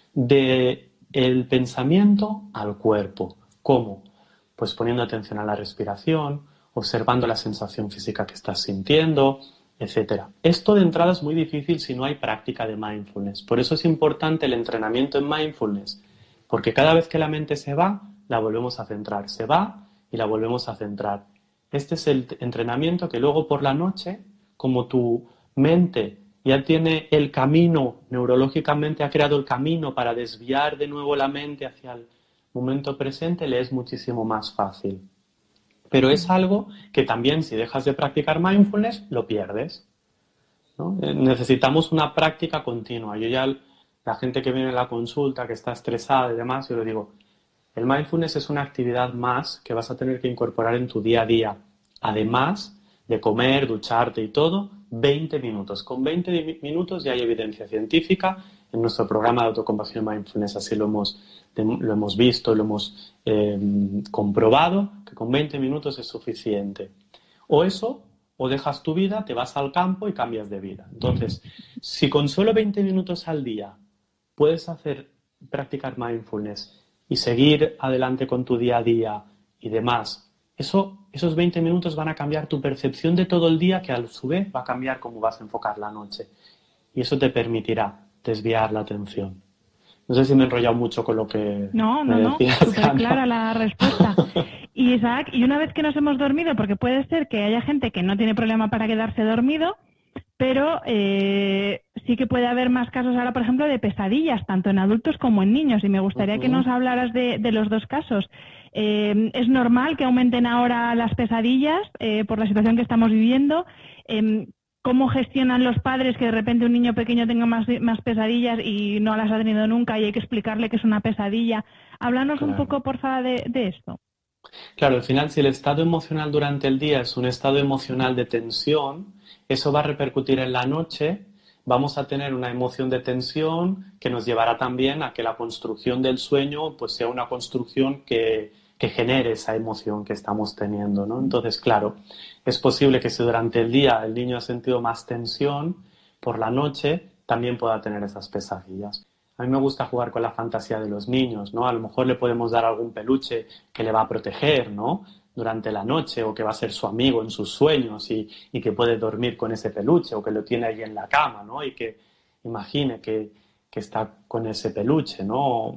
del pensamiento al cuerpo. ¿Cómo? Pues poniendo atención a la respiración, observando la sensación física que estás sintiendo, etcétera. Esto de entrada es muy difícil si no hay práctica de mindfulness. Por eso es importante el entrenamiento en mindfulness, porque cada vez que la mente se va, la volvemos a centrar. Se va y la volvemos a centrar. Este es el entrenamiento que luego por la noche, como tu mente ya tiene el camino, neurológicamente ha creado el camino para desviar de nuevo la mente hacia el momento presente, le es muchísimo más fácil. Pero es algo que también, si dejas de practicar mindfulness, lo pierdes, ¿no? Necesitamos una práctica continua. Yo ya, la gente que viene a la consulta, que está estresada y demás, yo le digo, el mindfulness es una actividad más que vas a tener que incorporar en tu día a día. Además de comer, ducharte y todo, veinte minutos. Con veinte minutos ya hay evidencia científica. En nuestro programa de autocompasión mindfulness así lo hemos, lo hemos visto, lo hemos eh, comprobado, que con veinte minutos es suficiente. O eso, o dejas tu vida, te vas al campo y cambias de vida. Entonces, si con solo veinte minutos al día puedes hacer, practicar mindfulness y seguir adelante con tu día a día y demás, eso, esos veinte minutos van a cambiar tu percepción de todo el día, que a su vez va a cambiar cómo vas a enfocar la noche. Y eso te permitirá desviar la atención. No sé si me he enrollado mucho con lo que no, no, me decías. No, súper clara la respuesta. Y Isaac, y una vez que nos hemos dormido, porque puede ser que haya gente que no tiene problema para quedarse dormido, pero eh, sí que puede haber más casos ahora, por ejemplo, de pesadillas, tanto en adultos como en niños, y me gustaría uh-huh. que nos hablaras de, de los dos casos. Eh, ¿Es normal que aumenten ahora las pesadillas eh, por la situación que estamos viviendo? Eh, ¿Cómo gestionan los padres que de repente un niño pequeño tenga más, más pesadillas y no las ha tenido nunca y hay que explicarle que es una pesadilla? Háblanos claro. un poco, por favor, de, de esto. Claro, al final, si el estado emocional durante el día es un estado emocional de tensión, eso va a repercutir en la noche. Vamos a tener una emoción de tensión que nos llevará también a que la construcción del sueño pues sea una construcción que, que genere esa emoción que estamos teniendo, ¿no? Entonces, claro, es posible que si durante el día el niño ha sentido más tensión, por la noche también pueda tener esas pesadillas. A mí me gusta jugar con la fantasía de los niños, ¿no? A lo mejor le podemos dar algún peluche que le va a proteger, ¿no? Durante la noche, o que va a ser su amigo en sus sueños y, y que puede dormir con ese peluche, o que lo tiene ahí en la cama, ¿no? Y que imagine que, que está con ese peluche, ¿no?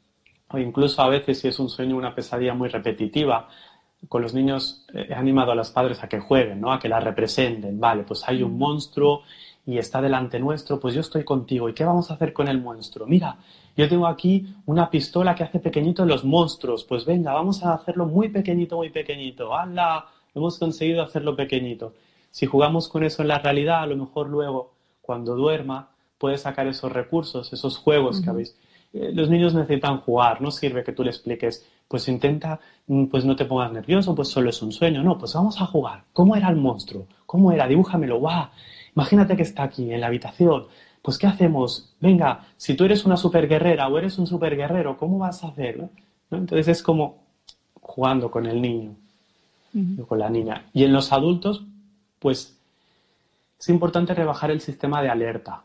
O incluso a veces, si es un sueño, una pesadilla muy repetitiva, con los niños eh, he animado a los padres a que jueguen, ¿no? A que la representen. Vale, pues hay un monstruo y está delante nuestro, pues yo estoy contigo. ¿Y qué vamos a hacer con el monstruo? Mira, yo tengo aquí una pistola que hace pequeñitos los monstruos. Pues venga, vamos a hacerlo muy pequeñito, muy pequeñito. ¡Hala! Hemos conseguido hacerlo pequeñito. Si jugamos con eso en la realidad, a lo mejor luego, cuando duerma, puede sacar esos recursos, esos juegos uh-huh. que habéis. Eh, los niños necesitan jugar, no sirve que tú le expliques Pues intenta, pues no te pongas nervioso, pues solo es un sueño. No, pues vamos a jugar. ¿Cómo era el monstruo? ¿Cómo era? Dibújamelo. ¡Guau! Imagínate que está aquí en la habitación. Pues ¿qué hacemos? Venga, si tú eres una superguerrera o eres un superguerrero, ¿cómo vas a hacerlo? ¿No? Entonces es como jugando con el niño, uh-huh. con la niña. Y en los adultos, pues es importante rebajar el sistema de alerta.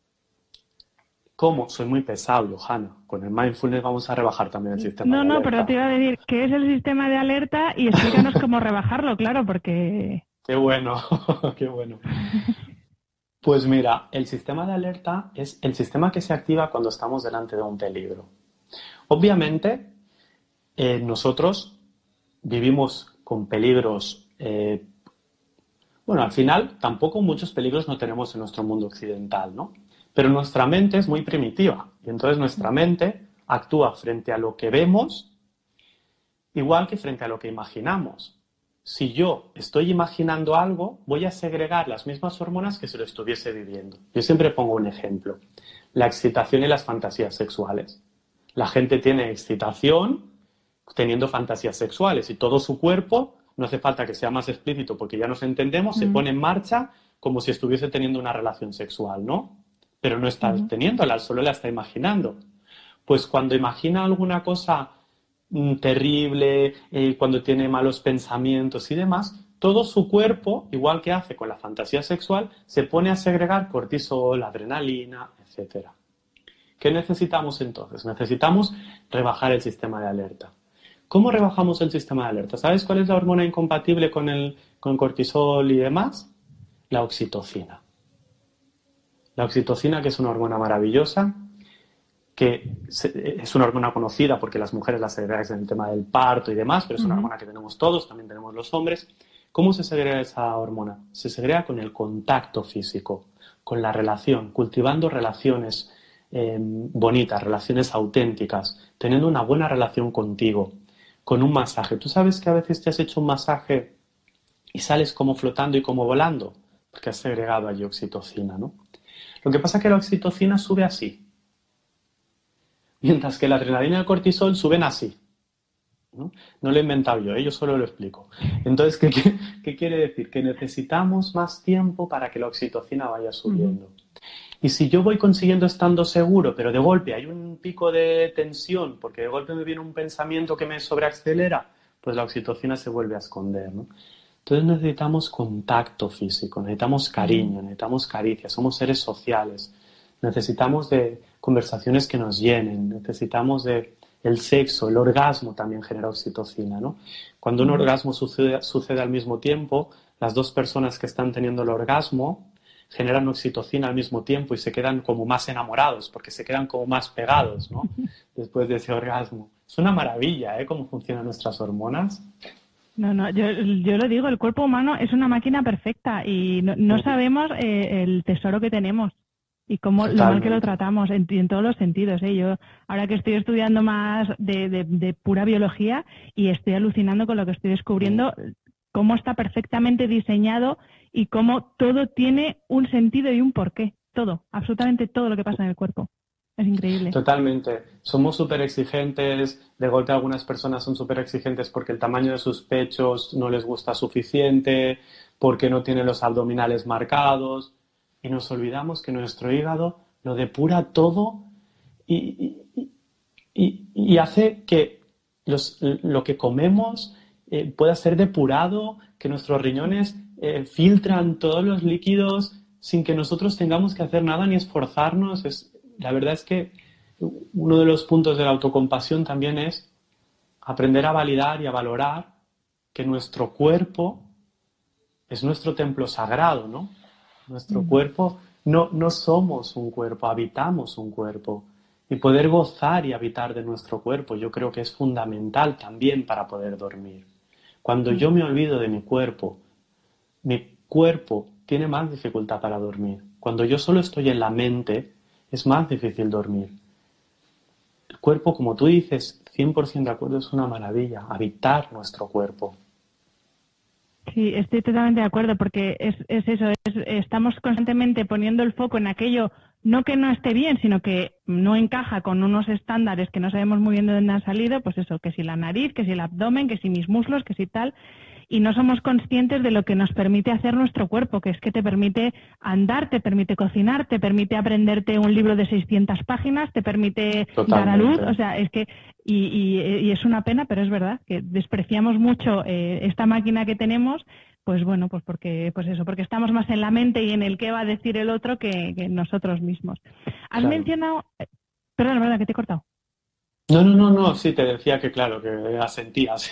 ¿Cómo? Soy muy pesado, Johanna. Con el mindfulness vamos a rebajar también el sistema no, de alerta. No, no, pero te iba a decir, ¿qué es el sistema de alerta? Y explícanos cómo rebajarlo, claro, porque... Qué bueno, qué bueno. Pues mira, el sistema de alerta es el sistema que se activa cuando estamos delante de un peligro. Obviamente, eh, nosotros vivimos con peligros... Eh, bueno, al final, tampoco muchos peligros no tenemos en nuestro mundo occidental, ¿no? Pero nuestra mente es muy primitiva y entonces nuestra mente actúa frente a lo que vemos igual que frente a lo que imaginamos. Si yo estoy imaginando algo, voy a segregar las mismas hormonas que si lo estuviese viviendo. Yo siempre pongo un ejemplo. La excitación y las fantasías sexuales. La gente tiene excitación teniendo fantasías sexuales y todo su cuerpo, no hace falta que sea más explícito porque ya nos entendemos, mm. se pone en marcha como si estuviese teniendo una relación sexual, ¿no? Pero no está uh-huh. teniéndola, solo la está imaginando. Pues cuando imagina alguna cosa mm, terrible, eh, cuando tiene malos pensamientos y demás, todo su cuerpo, igual que hace con la fantasía sexual, se pone a segregar cortisol, adrenalina, etcétera. ¿Qué necesitamos entonces? Necesitamos rebajar el sistema de alerta. ¿Cómo rebajamos el sistema de alerta? ¿Sabes cuál es la hormona incompatible con el, con el cortisol y demás? La oxitocina. La oxitocina, que es una hormona maravillosa, que es una hormona conocida porque las mujeres la segregan en el tema del parto y demás, pero es una uh-huh. hormona que tenemos todos, también tenemos los hombres. ¿Cómo se segrega esa hormona? Se segrega con el contacto físico, con la relación, cultivando relaciones eh, bonitas, relaciones auténticas, teniendo una buena relación contigo, con un masaje. ¿Tú sabes que a veces te has hecho un masaje y sales como flotando y como volando? Porque has segregado allí oxitocina, ¿no? Lo que pasa es que la oxitocina sube así, mientras que la adrenalina y el cortisol suben así. ¿No? No lo he inventado yo, ¿eh? Yo solo lo explico. Entonces, ¿qué, qué, qué quiere decir? Que necesitamos más tiempo para que la oxitocina vaya subiendo. Uh-huh. Y si yo voy consiguiendo estando seguro, pero de golpe hay un pico de tensión, porque de golpe me viene un pensamiento que me sobreacelera, pues la oxitocina se vuelve a esconder, ¿no? Entonces necesitamos contacto físico, necesitamos cariño, necesitamos caricias, somos seres sociales, necesitamos de conversaciones que nos llenen, necesitamos de el sexo, el orgasmo también genera oxitocina, ¿no? Cuando un orgasmo sucede, sucede al mismo tiempo, las dos personas que están teniendo el orgasmo generan oxitocina al mismo tiempo y se quedan como más enamorados, porque se quedan como más pegados, ¿no? Después de ese orgasmo. Es una maravilla, ¿eh? Cómo funcionan nuestras hormonas. No, no, yo, yo lo digo, el cuerpo humano es una máquina perfecta y no, no sabemos eh, el tesoro que tenemos y cómo Totalmente. Lo mal que lo tratamos en, en todos los sentidos, ¿eh? Yo ahora que estoy estudiando más de, de, de pura biología y estoy alucinando con lo que estoy descubriendo, mm. cómo está perfectamente diseñado y cómo todo tiene un sentido y un porqué, todo, absolutamente todo lo que pasa en el cuerpo. Es increíble. Totalmente. Somos súper exigentes. De golpe algunas personas son súper exigentes porque el tamaño de sus pechos no les gusta suficiente, porque no tienen los abdominales marcados. Y nos olvidamos que nuestro hígado lo depura todo y, y, y, y hace que los, lo que comemos eh, pueda ser depurado, que nuestros riñones eh, filtran todos los líquidos sin que nosotros tengamos que hacer nada ni esforzarnos. Es, La verdad es que uno de los puntos de la autocompasión también es aprender a validar y a valorar que nuestro cuerpo es nuestro templo sagrado, ¿no? Nuestro mm. cuerpo, no, no somos un cuerpo, habitamos un cuerpo. Y poder gozar y habitar de nuestro cuerpo yo creo que es fundamental también para poder dormir. Cuando mm. yo me olvido de mi cuerpo, mi cuerpo tiene más dificultad para dormir. Cuando yo solo estoy en la mente, es más difícil dormir. El cuerpo, como tú dices, cien por ciento de acuerdo, es una maravilla, habitar nuestro cuerpo. Sí, estoy totalmente de acuerdo, porque es, es eso, es, estamos constantemente poniendo el foco en aquello no que no esté bien, sino que no encaja con unos estándares que no sabemos muy bien de dónde han salido, pues eso, que si la nariz, que si el abdomen, que si mis muslos, que si tal, y no somos conscientes de lo que nos permite hacer nuestro cuerpo, que es que te permite andar, te permite cocinar, te permite aprenderte un libro de seiscientas páginas, te permite Totalmente. dar a luz, o sea, es que, y, y, y es una pena, pero es verdad, que despreciamos mucho eh, esta máquina que tenemos, pues bueno, pues porque, pues eso, porque estamos más en la mente y en el qué va a decir el otro que, que nosotros mismos. Has Claro. mencionado, eh, perdón, verdad, que te he cortado. No, no, no, no, sí, te decía que claro, que asentías.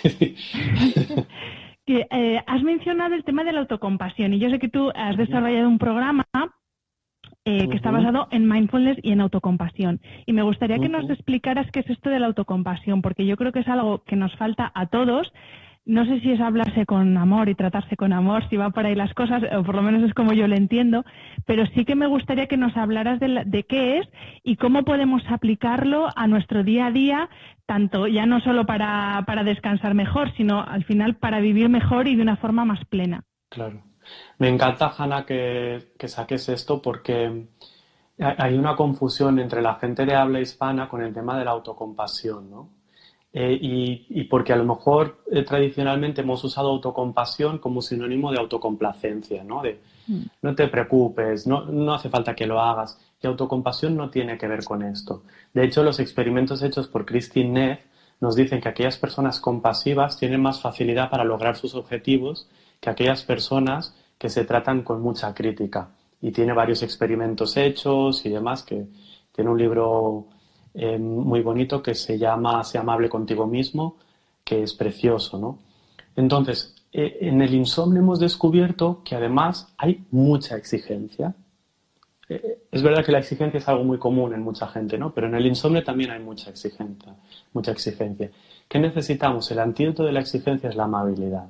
Que, eh, has mencionado el tema de la autocompasión y yo sé que tú has desarrollado un programa eh, que Uh-huh. está basado en mindfulness y en autocompasión. Y me gustaría que Uh-huh. nos explicaras qué es esto de la autocompasión, porque yo creo que es algo que nos falta a todos. No sé si es hablarse con amor y tratarse con amor, si va por ahí las cosas, o por lo menos es como yo lo entiendo, pero sí que me gustaría que nos hablaras de, la, de qué es y cómo podemos aplicarlo a nuestro día a día, tanto ya no solo para, para descansar mejor, sino al final para vivir mejor y de una forma más plena. Claro. Me encanta, Hanna, que, que saques esto porque hay una confusión entre la gente de habla hispana con el tema de la autocompasión, ¿no? Eh, y, y porque a lo mejor eh, tradicionalmente hemos usado autocompasión como sinónimo de autocomplacencia, ¿no? De mm. no te preocupes, no, no hace falta que lo hagas. Y autocompasión no tiene que ver con esto. De hecho, los experimentos hechos por Christine Neff nos dicen que aquellas personas compasivas tienen más facilidad para lograr sus objetivos que aquellas personas que se tratan con mucha crítica. Y tiene varios experimentos hechos y demás, que tiene un libro eh, muy bonito que se llama Sé amable contigo mismo, que es precioso, ¿no? Entonces, eh, en el insomnio hemos descubierto que además hay mucha exigencia. Eh, es verdad que la exigencia es algo muy común en mucha gente, ¿no? Pero en el insomnio también hay mucha exigencia, mucha exigencia. ¿Qué necesitamos? El antídoto de la exigencia es la amabilidad.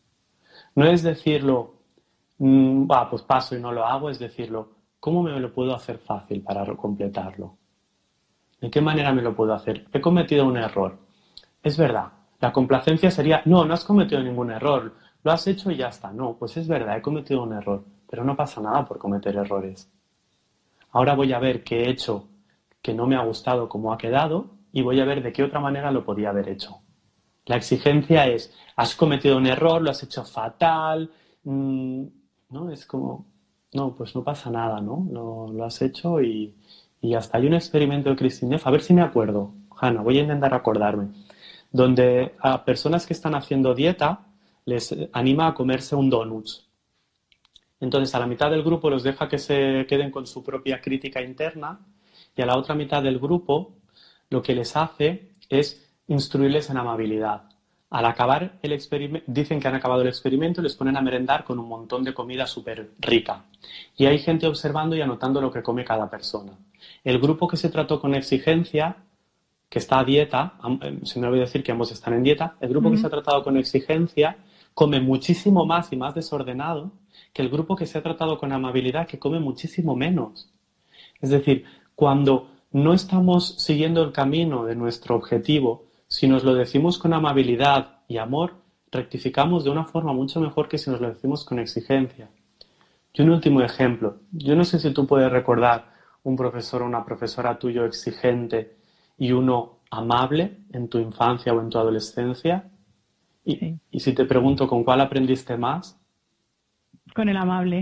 No es decirlo, mmm, bah, pues paso y no lo hago, es decirlo, ¿cómo me lo puedo hacer fácil para completarlo? ¿De qué manera me lo puedo hacer? He cometido un error. Es verdad, la complacencia sería, no, no has cometido ningún error, lo has hecho y ya está. No, pues es verdad, he cometido un error, pero no pasa nada por cometer errores. Ahora voy a ver qué he hecho que no me ha gustado como ha quedado y voy a ver de qué otra manera lo podía haber hecho. La exigencia es, has cometido un error, lo has hecho fatal, mmm, ¿no? Es como, no, pues no pasa nada, ¿no? Lo, lo has hecho y, y hasta hay un experimento de Christine Neff, a ver si me acuerdo, Hanna, voy a intentar acordarme, donde a personas que están haciendo dieta les anima a comerse un donut. Entonces a la mitad del grupo los deja que se queden con su propia crítica interna y a la otra mitad del grupo lo que les hace es instruirles en amabilidad. Al acabar el experimento, dicen que han acabado el experimento y les ponen a merendar con un montón de comida súper rica. Y hay gente observando y anotando lo que come cada persona. El grupo que se trató con exigencia, que está a dieta, se me olvidó decir que ambos están en dieta, el grupo uh-huh. que se ha tratado con exigencia come muchísimo más y más desordenado que el grupo que se ha tratado con amabilidad, que come muchísimo menos. Es decir, cuando no estamos siguiendo el camino de nuestro objetivo, si nos lo decimos con amabilidad y amor, rectificamos de una forma mucho mejor que si nos lo decimos con exigencia. Y un último ejemplo. Yo no sé si tú puedes recordar un profesor o una profesora tuyo exigente y uno amable en tu infancia o en tu adolescencia. Y, sí. y si te pregunto, ¿con cuál aprendiste más? Con el amable.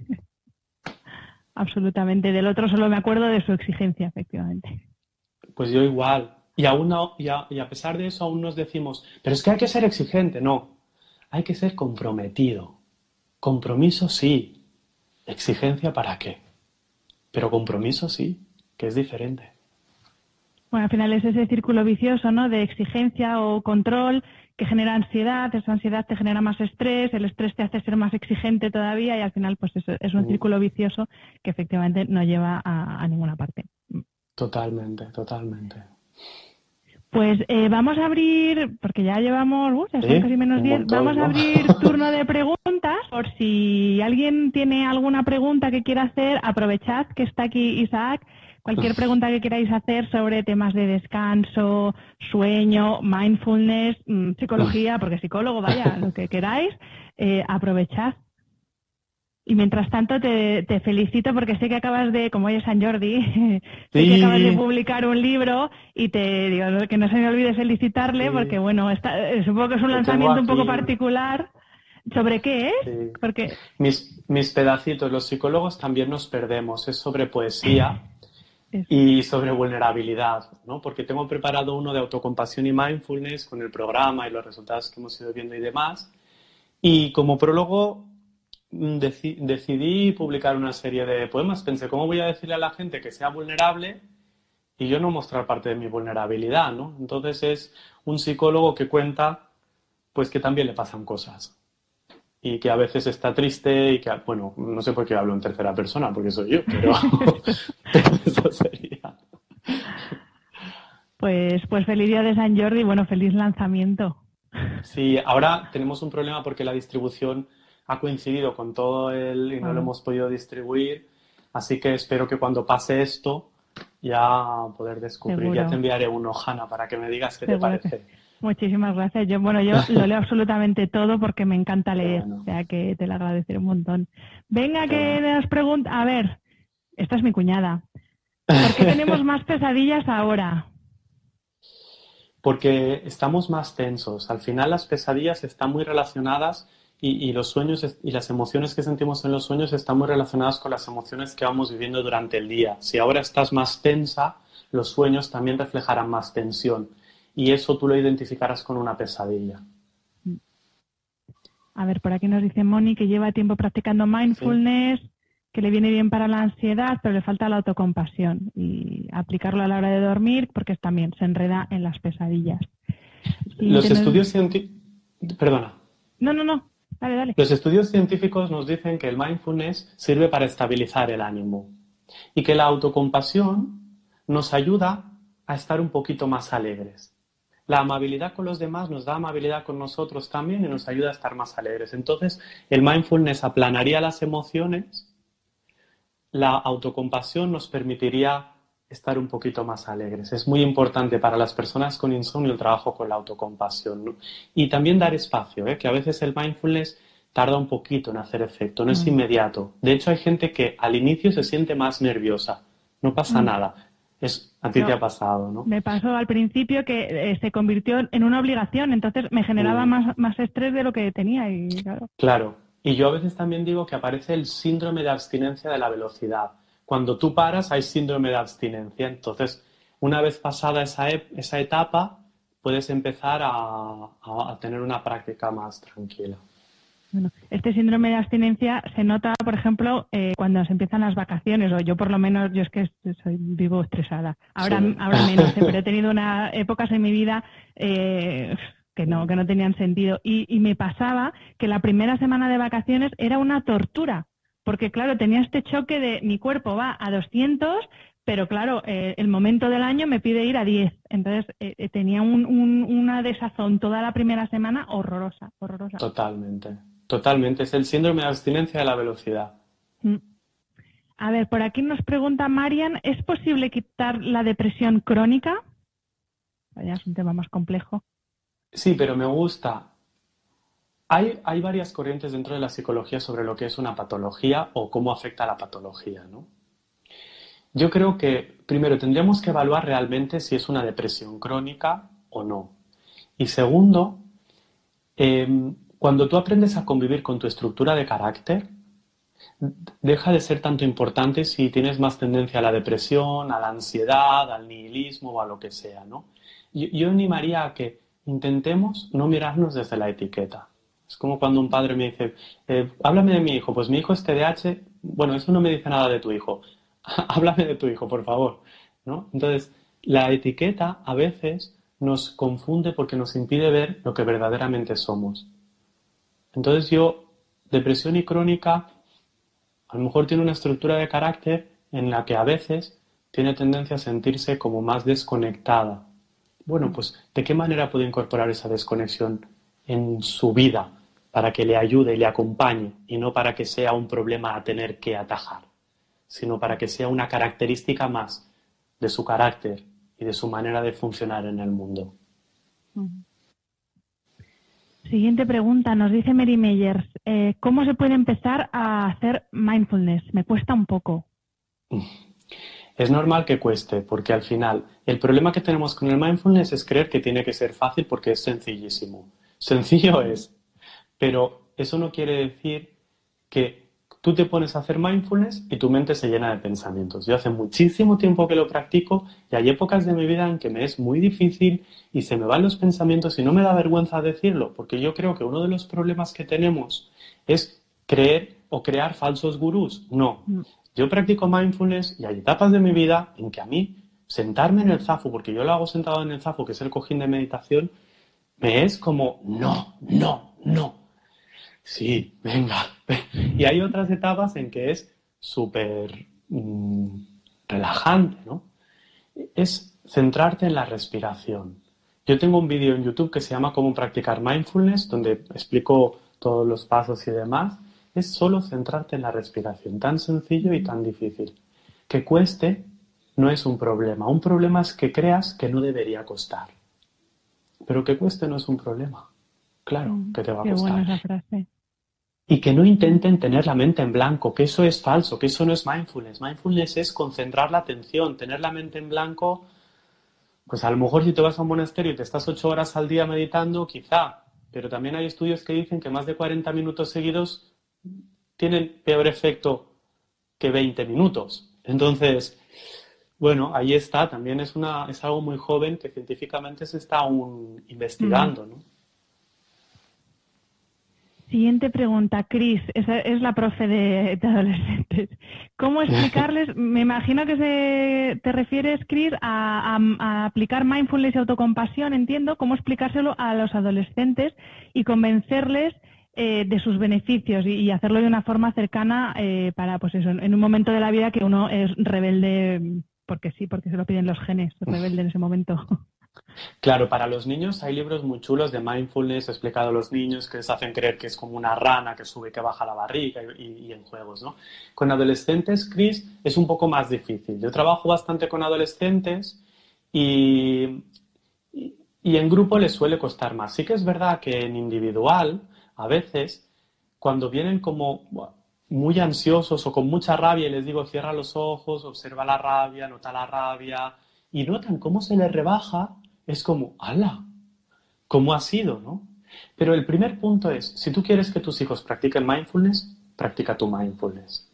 Absolutamente. Del otro solo me acuerdo de su exigencia, efectivamente. Pues yo igual. Y, aún no, y, a, y a pesar de eso aún nos decimos, pero es que hay que ser exigente. No, hay que ser comprometido. Compromiso sí. ¿Exigencia para qué? Pero compromiso sí, que es diferente. Bueno, al final es ese círculo vicioso, ¿no? De exigencia o control que genera ansiedad, esa ansiedad te genera más estrés, el estrés te hace ser más exigente todavía y al final pues es, es un círculo vicioso que efectivamente no lleva a, a ninguna parte. Totalmente, totalmente. Pues eh, vamos a abrir, porque ya llevamos, uh, ya son ¿Sí? casi menos diez, vamos ¿no? a abrir turno de preguntas, por si alguien tiene alguna pregunta que quiera hacer, aprovechad que está aquí Isaac, cualquier pregunta que queráis hacer sobre temas de descanso, sueño, mindfulness, psicología, porque psicólogo, vaya, lo que queráis, eh, aprovechad. Y mientras tanto te, te felicito porque sé que acabas de, como hoy es San Jordi, Sí. sé que acabas de publicar un libro y te digo que no se me olvide felicitarle Sí. porque, bueno, está, eh, supongo que es un Lo lanzamiento tengo un poco aquí. particular. ¿Sobre qué es? Sí. Porque Mis, mis pedacitos, los psicólogos también nos perdemos. Es sobre poesía es- y sobre vulnerabilidad, ¿no? Porque tengo preparado uno de autocompasión y mindfulness con el programa y los resultados que hemos ido viendo y demás. Y como prólogo mm, deci- decidí publicar una serie de poemas. Pensé, ¿cómo voy a decirle a la gente que sea vulnerable y yo no mostrar parte de mi vulnerabilidad, ¿no? Entonces es un psicólogo que cuenta pues que también le pasan cosas y que a veces está triste y que, bueno, no sé por qué hablo en tercera persona, porque soy yo, pero, pero eso sería. pues, pues feliz día de San Jordi y bueno, feliz lanzamiento. Sí, ahora tenemos un problema porque la distribución ha coincidido con todo el y no lo Ah, hemos podido distribuir, así que espero que cuando pase esto ya poder descubrir, ya te seguro, enviaré un Ohana para que me digas qué te seguro que sí. parece. Muchísimas gracias. Yo, bueno, yo lo leo absolutamente todo porque me encanta Qué leer, o bueno, sea que te lo agradeceré un montón. Venga, qué que bueno. nos pregunta, a ver, esta es mi cuñada. ¿Por qué tenemos más pesadillas ahora? Porque estamos más tensos. Al final las pesadillas están muy relacionadas y, y los sueños es- y las emociones que sentimos en los sueños están muy relacionadas con las emociones que vamos viviendo durante el día. Si ahora estás más tensa, los sueños también reflejarán más tensión y eso tú lo identificarás con una pesadilla. A ver, por aquí nos dice Moni que lleva tiempo practicando ¿Sí? mindfulness, que le viene bien para la ansiedad, pero le falta la autocompasión y aplicarlo a la hora de dormir porque también se enreda en las pesadillas. Siguiente Los nos- estudios científicos, perdona, No, no, no, dale, dale. los estudios científicos nos dicen que el mindfulness sirve para estabilizar el ánimo y que la autocompasión nos ayuda a estar un poquito más alegres. La amabilidad con los demás nos da amabilidad con nosotros también y nos ayuda a estar más alegres. Entonces, el mindfulness aplanaría las emociones, la autocompasión nos permitiría estar un poquito más alegres. Es muy importante para las personas con insomnio el trabajo con la autocompasión, ¿no? Y también dar espacio, ¿eh? Que a veces el mindfulness tarda un poquito en hacer efecto, no es Mm. inmediato. De hecho, hay gente que al inicio se siente más nerviosa. No pasa Mm. nada. Es, a ti te No, ha pasado, ¿no? me pasó al principio que eh, se convirtió en una obligación, entonces me generaba Mm. más, más estrés de lo que tenía y claro. Claro, y yo a veces también digo que aparece el síndrome de abstinencia de la velocidad. Cuando tú paras hay síndrome de abstinencia, entonces una vez pasada esa, ep- esa etapa puedes empezar a, a- a tener una práctica más tranquila. Bueno, este síndrome de abstinencia se nota, por ejemplo, eh, cuando se empiezan las vacaciones, o yo por lo menos, yo es que soy vivo estresada. Ahora, Sí. ahora menos, ¿eh? Pero he tenido unas épocas en mi vida eh, que no, que no tenían sentido. Y, y me pasaba que la primera semana de vacaciones era una tortura, porque claro, tenía este choque de mi cuerpo va a doscientos, pero claro, eh, el momento del año me pide ir a diez. Entonces eh, eh, tenía un, un, una desazón toda la primera semana horrorosa, horrorosa. Totalmente, totalmente. Es el síndrome de abstinencia de la velocidad. Mm. A ver, por aquí nos pregunta Marian, ¿es posible quitar la depresión crónica? Ya es un tema más complejo. Sí, pero me gusta. Hay, hay varias corrientes dentro de la psicología sobre lo que es una patología o cómo afecta a la patología, ¿no? Yo creo que primero tendríamos que evaluar realmente si es una depresión crónica o no. Y segundo, eh, cuando tú aprendes a convivir con tu estructura de carácter, deja de ser tanto importante si tienes más tendencia a la depresión, a la ansiedad, al nihilismo o a lo que sea, ¿no? Yo, yo animaría a que intentemos no mirarnos desde la etiqueta. Es como cuando un padre me dice, eh, háblame de mi hijo, pues mi hijo es T D A H, bueno, eso no me dice nada de tu hijo, háblame de tu hijo, por favor, ¿no? Entonces, la etiqueta a veces nos confunde porque nos impide ver lo que verdaderamente somos. Entonces yo, depresión y crónica, a lo mejor tiene una estructura de carácter en la que a veces tiene tendencia a sentirse como más desconectada. Bueno, pues ¿de qué manera puede incorporar esa desconexión en su vida para que le ayude y le acompañe y no para que sea un problema a tener que atajar, sino para que sea una característica más de su carácter y de su manera de funcionar en el mundo? Siguiente pregunta, nos dice Mary Meyers, eh, ¿cómo se puede empezar a hacer mindfulness? Me cuesta un poco. Es normal que cueste, porque al final el problema que tenemos con el mindfulness es creer que tiene que ser fácil porque es sencillísimo. Sencillo es, pero eso no quiere decir que tú te pones a hacer mindfulness y tu mente se llena de pensamientos. Yo hace muchísimo tiempo que lo practico y hay épocas de mi vida en que me es muy difícil y se me van los pensamientos y no me da vergüenza decirlo, porque yo creo que uno de los problemas que tenemos es creer o crear falsos gurús. No, yo practico mindfulness y hay etapas de mi vida en que a mí sentarme en el zafu, porque yo lo hago sentado en el zafu, que es el cojín de meditación, me es como no, no, no. Sí, venga. Y hay otras etapas en que es súper mmm, relajante, ¿no? Es centrarte en la respiración. Yo tengo un vídeo en YouTube que se llama Cómo practicar mindfulness, donde explico todos los pasos y demás. Es solo centrarte en la respiración, tan sencillo y tan difícil. Que cueste no es un problema. Un problema es que creas que no debería costar. Pero que cueste no es un problema. Claro que te va a Qué costar. buena esa frase. Y que no intenten tener la mente en blanco, que eso es falso, que eso no es mindfulness. Mindfulness es concentrar la atención, tener la mente en blanco. Pues a lo mejor si te vas a un monasterio y te estás ocho horas al día meditando, quizá. Pero también hay estudios que dicen que más de cuarenta minutos seguidos tienen peor efecto que veinte minutos. Entonces, bueno, ahí está. También es, una, es algo muy joven que científicamente se está aún investigando, ¿no? Siguiente pregunta, Cris, esa es la profe de, de adolescentes. ¿Cómo explicarles? Me imagino que se, te refieres, Cris, a, a, a aplicar mindfulness y autocompasión, entiendo, cómo explicárselo a los adolescentes y convencerles eh, de sus beneficios y, y hacerlo de una forma cercana eh, para, pues eso, en un momento de la vida que uno es rebelde, porque sí, porque se lo piden los genes, rebelde en ese momento. Claro, para los niños hay libros muy chulos de mindfulness explicado a los niños que les hacen creer que es como una rana que sube y que baja la barriga y, y, y en juegos, ¿no? Con adolescentes, Cris, es un poco más difícil. Yo trabajo bastante con adolescentes y, y, y en grupo les suele costar más. Sí que es verdad que en individual, a veces, cuando vienen como muy ansiosos o con mucha rabia y les digo cierra los ojos, observa la rabia, nota la rabia y notan cómo se les rebaja. Es como, ¡hala! ¿Cómo ha sido, no? Pero el primer punto es, si tú quieres que tus hijos practiquen mindfulness, practica tu mindfulness.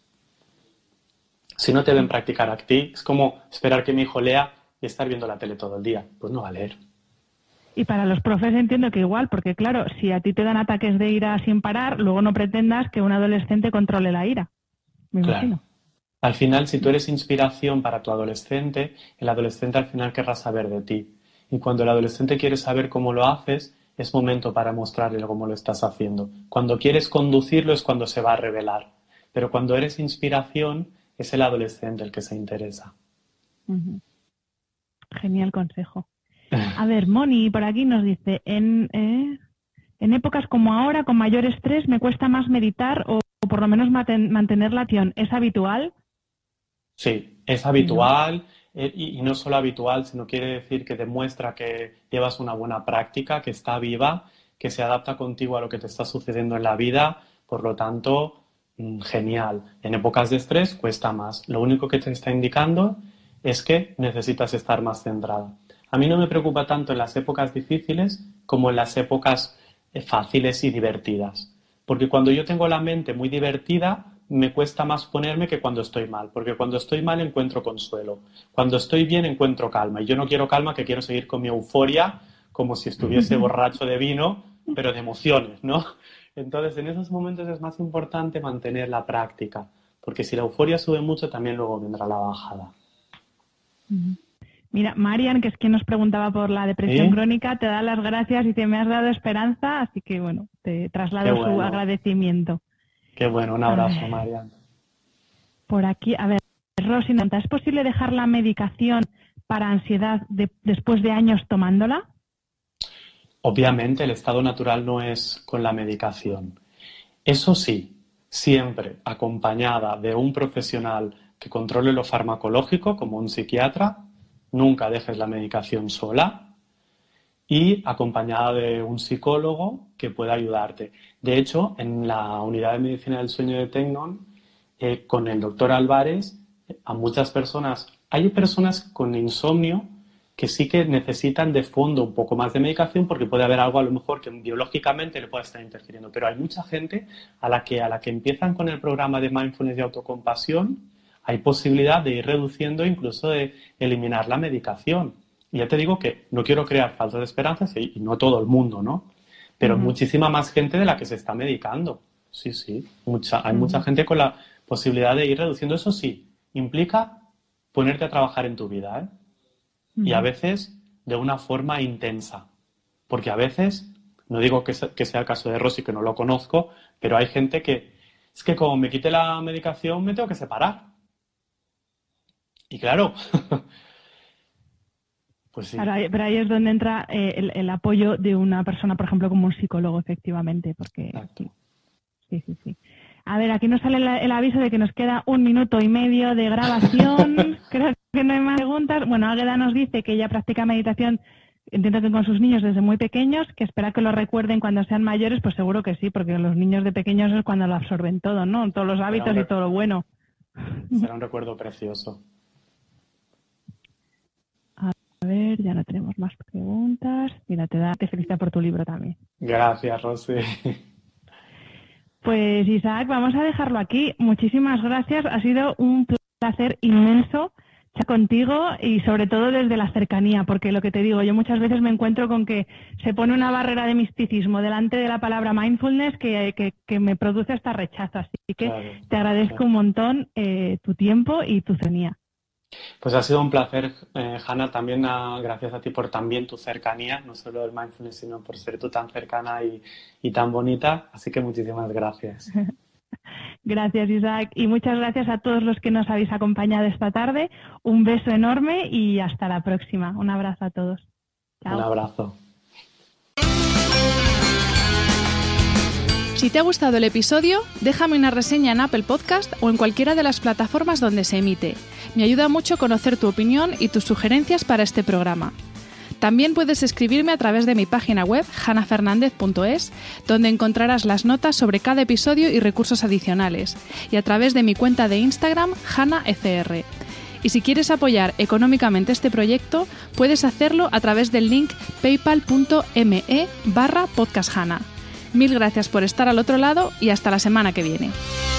Si no te ven practicar a ti, es como esperar que mi hijo lea y estar viendo la tele todo el día. Pues no va a leer. Y para los profes entiendo que igual, porque claro, si a ti te dan ataques de ira sin parar, luego no pretendas que un adolescente controle la ira. Me imagino. Claro. Al final, si tú eres inspiración para tu adolescente, el adolescente al final querrá saber de ti. Y cuando el adolescente quiere saber cómo lo haces, es momento para mostrarle cómo lo estás haciendo. Cuando quieres conducirlo es cuando se va a revelar. Pero cuando eres inspiración, es el adolescente el que se interesa. Uh-huh. Genial consejo. A ver, Moni por aquí nos dice, en, eh, en épocas como ahora, con mayor estrés, me cuesta más meditar o, o por lo menos maten, mantener la atención. ¿Es habitual? Sí, es habitual. ¿No? Y, y no solo habitual, sino quiere decir que demuestra que llevas una buena práctica, que está viva, que se adapta contigo a lo que te está sucediendo en la vida. Por lo tanto, genial. En épocas de estrés cuesta más. Lo único que te está indicando es que necesitas estar más centrado. A mí no me preocupa tanto en las épocas difíciles como en las épocas fáciles y divertidas. Porque cuando yo tengo la mente muy divertida, me cuesta más ponerme que cuando estoy mal, porque cuando estoy mal encuentro consuelo, cuando estoy bien encuentro calma, y yo no quiero calma, que quiero seguir con mi euforia como si estuviese borracho de vino, pero de emociones, ¿no? Entonces en esos momentos es más importante mantener la práctica, porque si la euforia sube mucho también luego vendrá la bajada. Mira, Marian, que es quien nos preguntaba por la depresión ¿Eh? crónica, te da las gracias y te me has dado esperanza, así que bueno, te traslado bueno. su agradecimiento. Qué bueno, un abrazo, Marian. Por aquí, a ver, Rosy, ¿es posible dejar la medicación para ansiedad de, después de años tomándola? Obviamente el estado natural no es con la medicación. Eso sí, siempre acompañada de un profesional que controle lo farmacológico, como un psiquiatra. Nunca dejes la medicación sola. y acompañada de un psicólogo que pueda ayudarte. De hecho, en la unidad de medicina del sueño de Tecnon, eh, con el doctor Álvarez, a muchas personas, hay personas con insomnio que sí que necesitan de fondo un poco más de medicación porque puede haber algo a lo mejor que biológicamente le pueda estar interfiriendo, pero hay mucha gente a la que, a la que empiezan con el programa de mindfulness y autocompasión, hay posibilidad de ir reduciendo, incluso de eliminar la medicación. Y ya te digo que no quiero crear falsas esperanzas, y, y no todo el mundo, ¿no? Pero uh-huh. muchísima más gente de la que se está medicando. Sí, sí, mucha, hay uh-huh. mucha gente con la posibilidad de ir reduciendo. Eso sí, implica ponerte a trabajar en tu vida, ¿eh? Uh-huh. Y a veces de una forma intensa. Porque a veces, no digo que sea, que sea el caso de Rosy, que no lo conozco, pero hay gente que, es que como me quite la medicación me tengo que separar. Y claro... Pues sí. Claro, pero ahí es donde entra eh, el, el apoyo de una persona, por ejemplo, como un psicólogo, efectivamente, porque Exacto. sí, sí, sí. A ver, aquí nos sale el, el aviso de que nos queda un minuto y medio de grabación. Creo que no hay más preguntas. Bueno, Águeda nos dice que ella practica meditación, entiendo que con sus niños desde muy pequeños, que espera que lo recuerden cuando sean mayores, pues seguro que sí, porque los niños de pequeños es cuando lo absorben todo, ¿no? Todos los hábitos y todo lo bueno. Será un recuerdo precioso. A ver, ya no tenemos más preguntas. Mira, te da, te felicita por tu libro también. Gracias, Rosy. Pues Isaac, vamos a dejarlo aquí. Muchísimas gracias. Ha sido un placer inmenso estar contigo y sobre todo desde la cercanía, porque lo que te digo, yo muchas veces me encuentro con que se pone una barrera de misticismo delante de la palabra mindfulness que, que, que me produce hasta rechazo. Así que claro, te agradezco claro. un montón eh, tu tiempo y tu cercanía. Pues ha sido un placer, eh, Hanna, también a, gracias a ti por también tu cercanía, no solo del mindfulness, sino por ser tú tan cercana y, y tan bonita, así que muchísimas gracias. Gracias, Isaac, y muchas gracias a todos los que nos habéis acompañado esta tarde. Un beso enorme y hasta la próxima. Un abrazo a todos. Chao. Un abrazo. Si te ha gustado el episodio, déjame una reseña en Apple Podcast o en cualquiera de las plataformas donde se emite. Me ayuda mucho conocer tu opinión y tus sugerencias para este programa. También puedes escribirme a través de mi página web, hanna fernandez punto es, donde encontrarás las notas sobre cada episodio y recursos adicionales, y a través de mi cuenta de Instagram, hannafr. Y si quieres apoyar económicamente este proyecto, puedes hacerlo a través del link paypal.me barra podcasthanna. Mil gracias por estar al otro lado y hasta la semana que viene.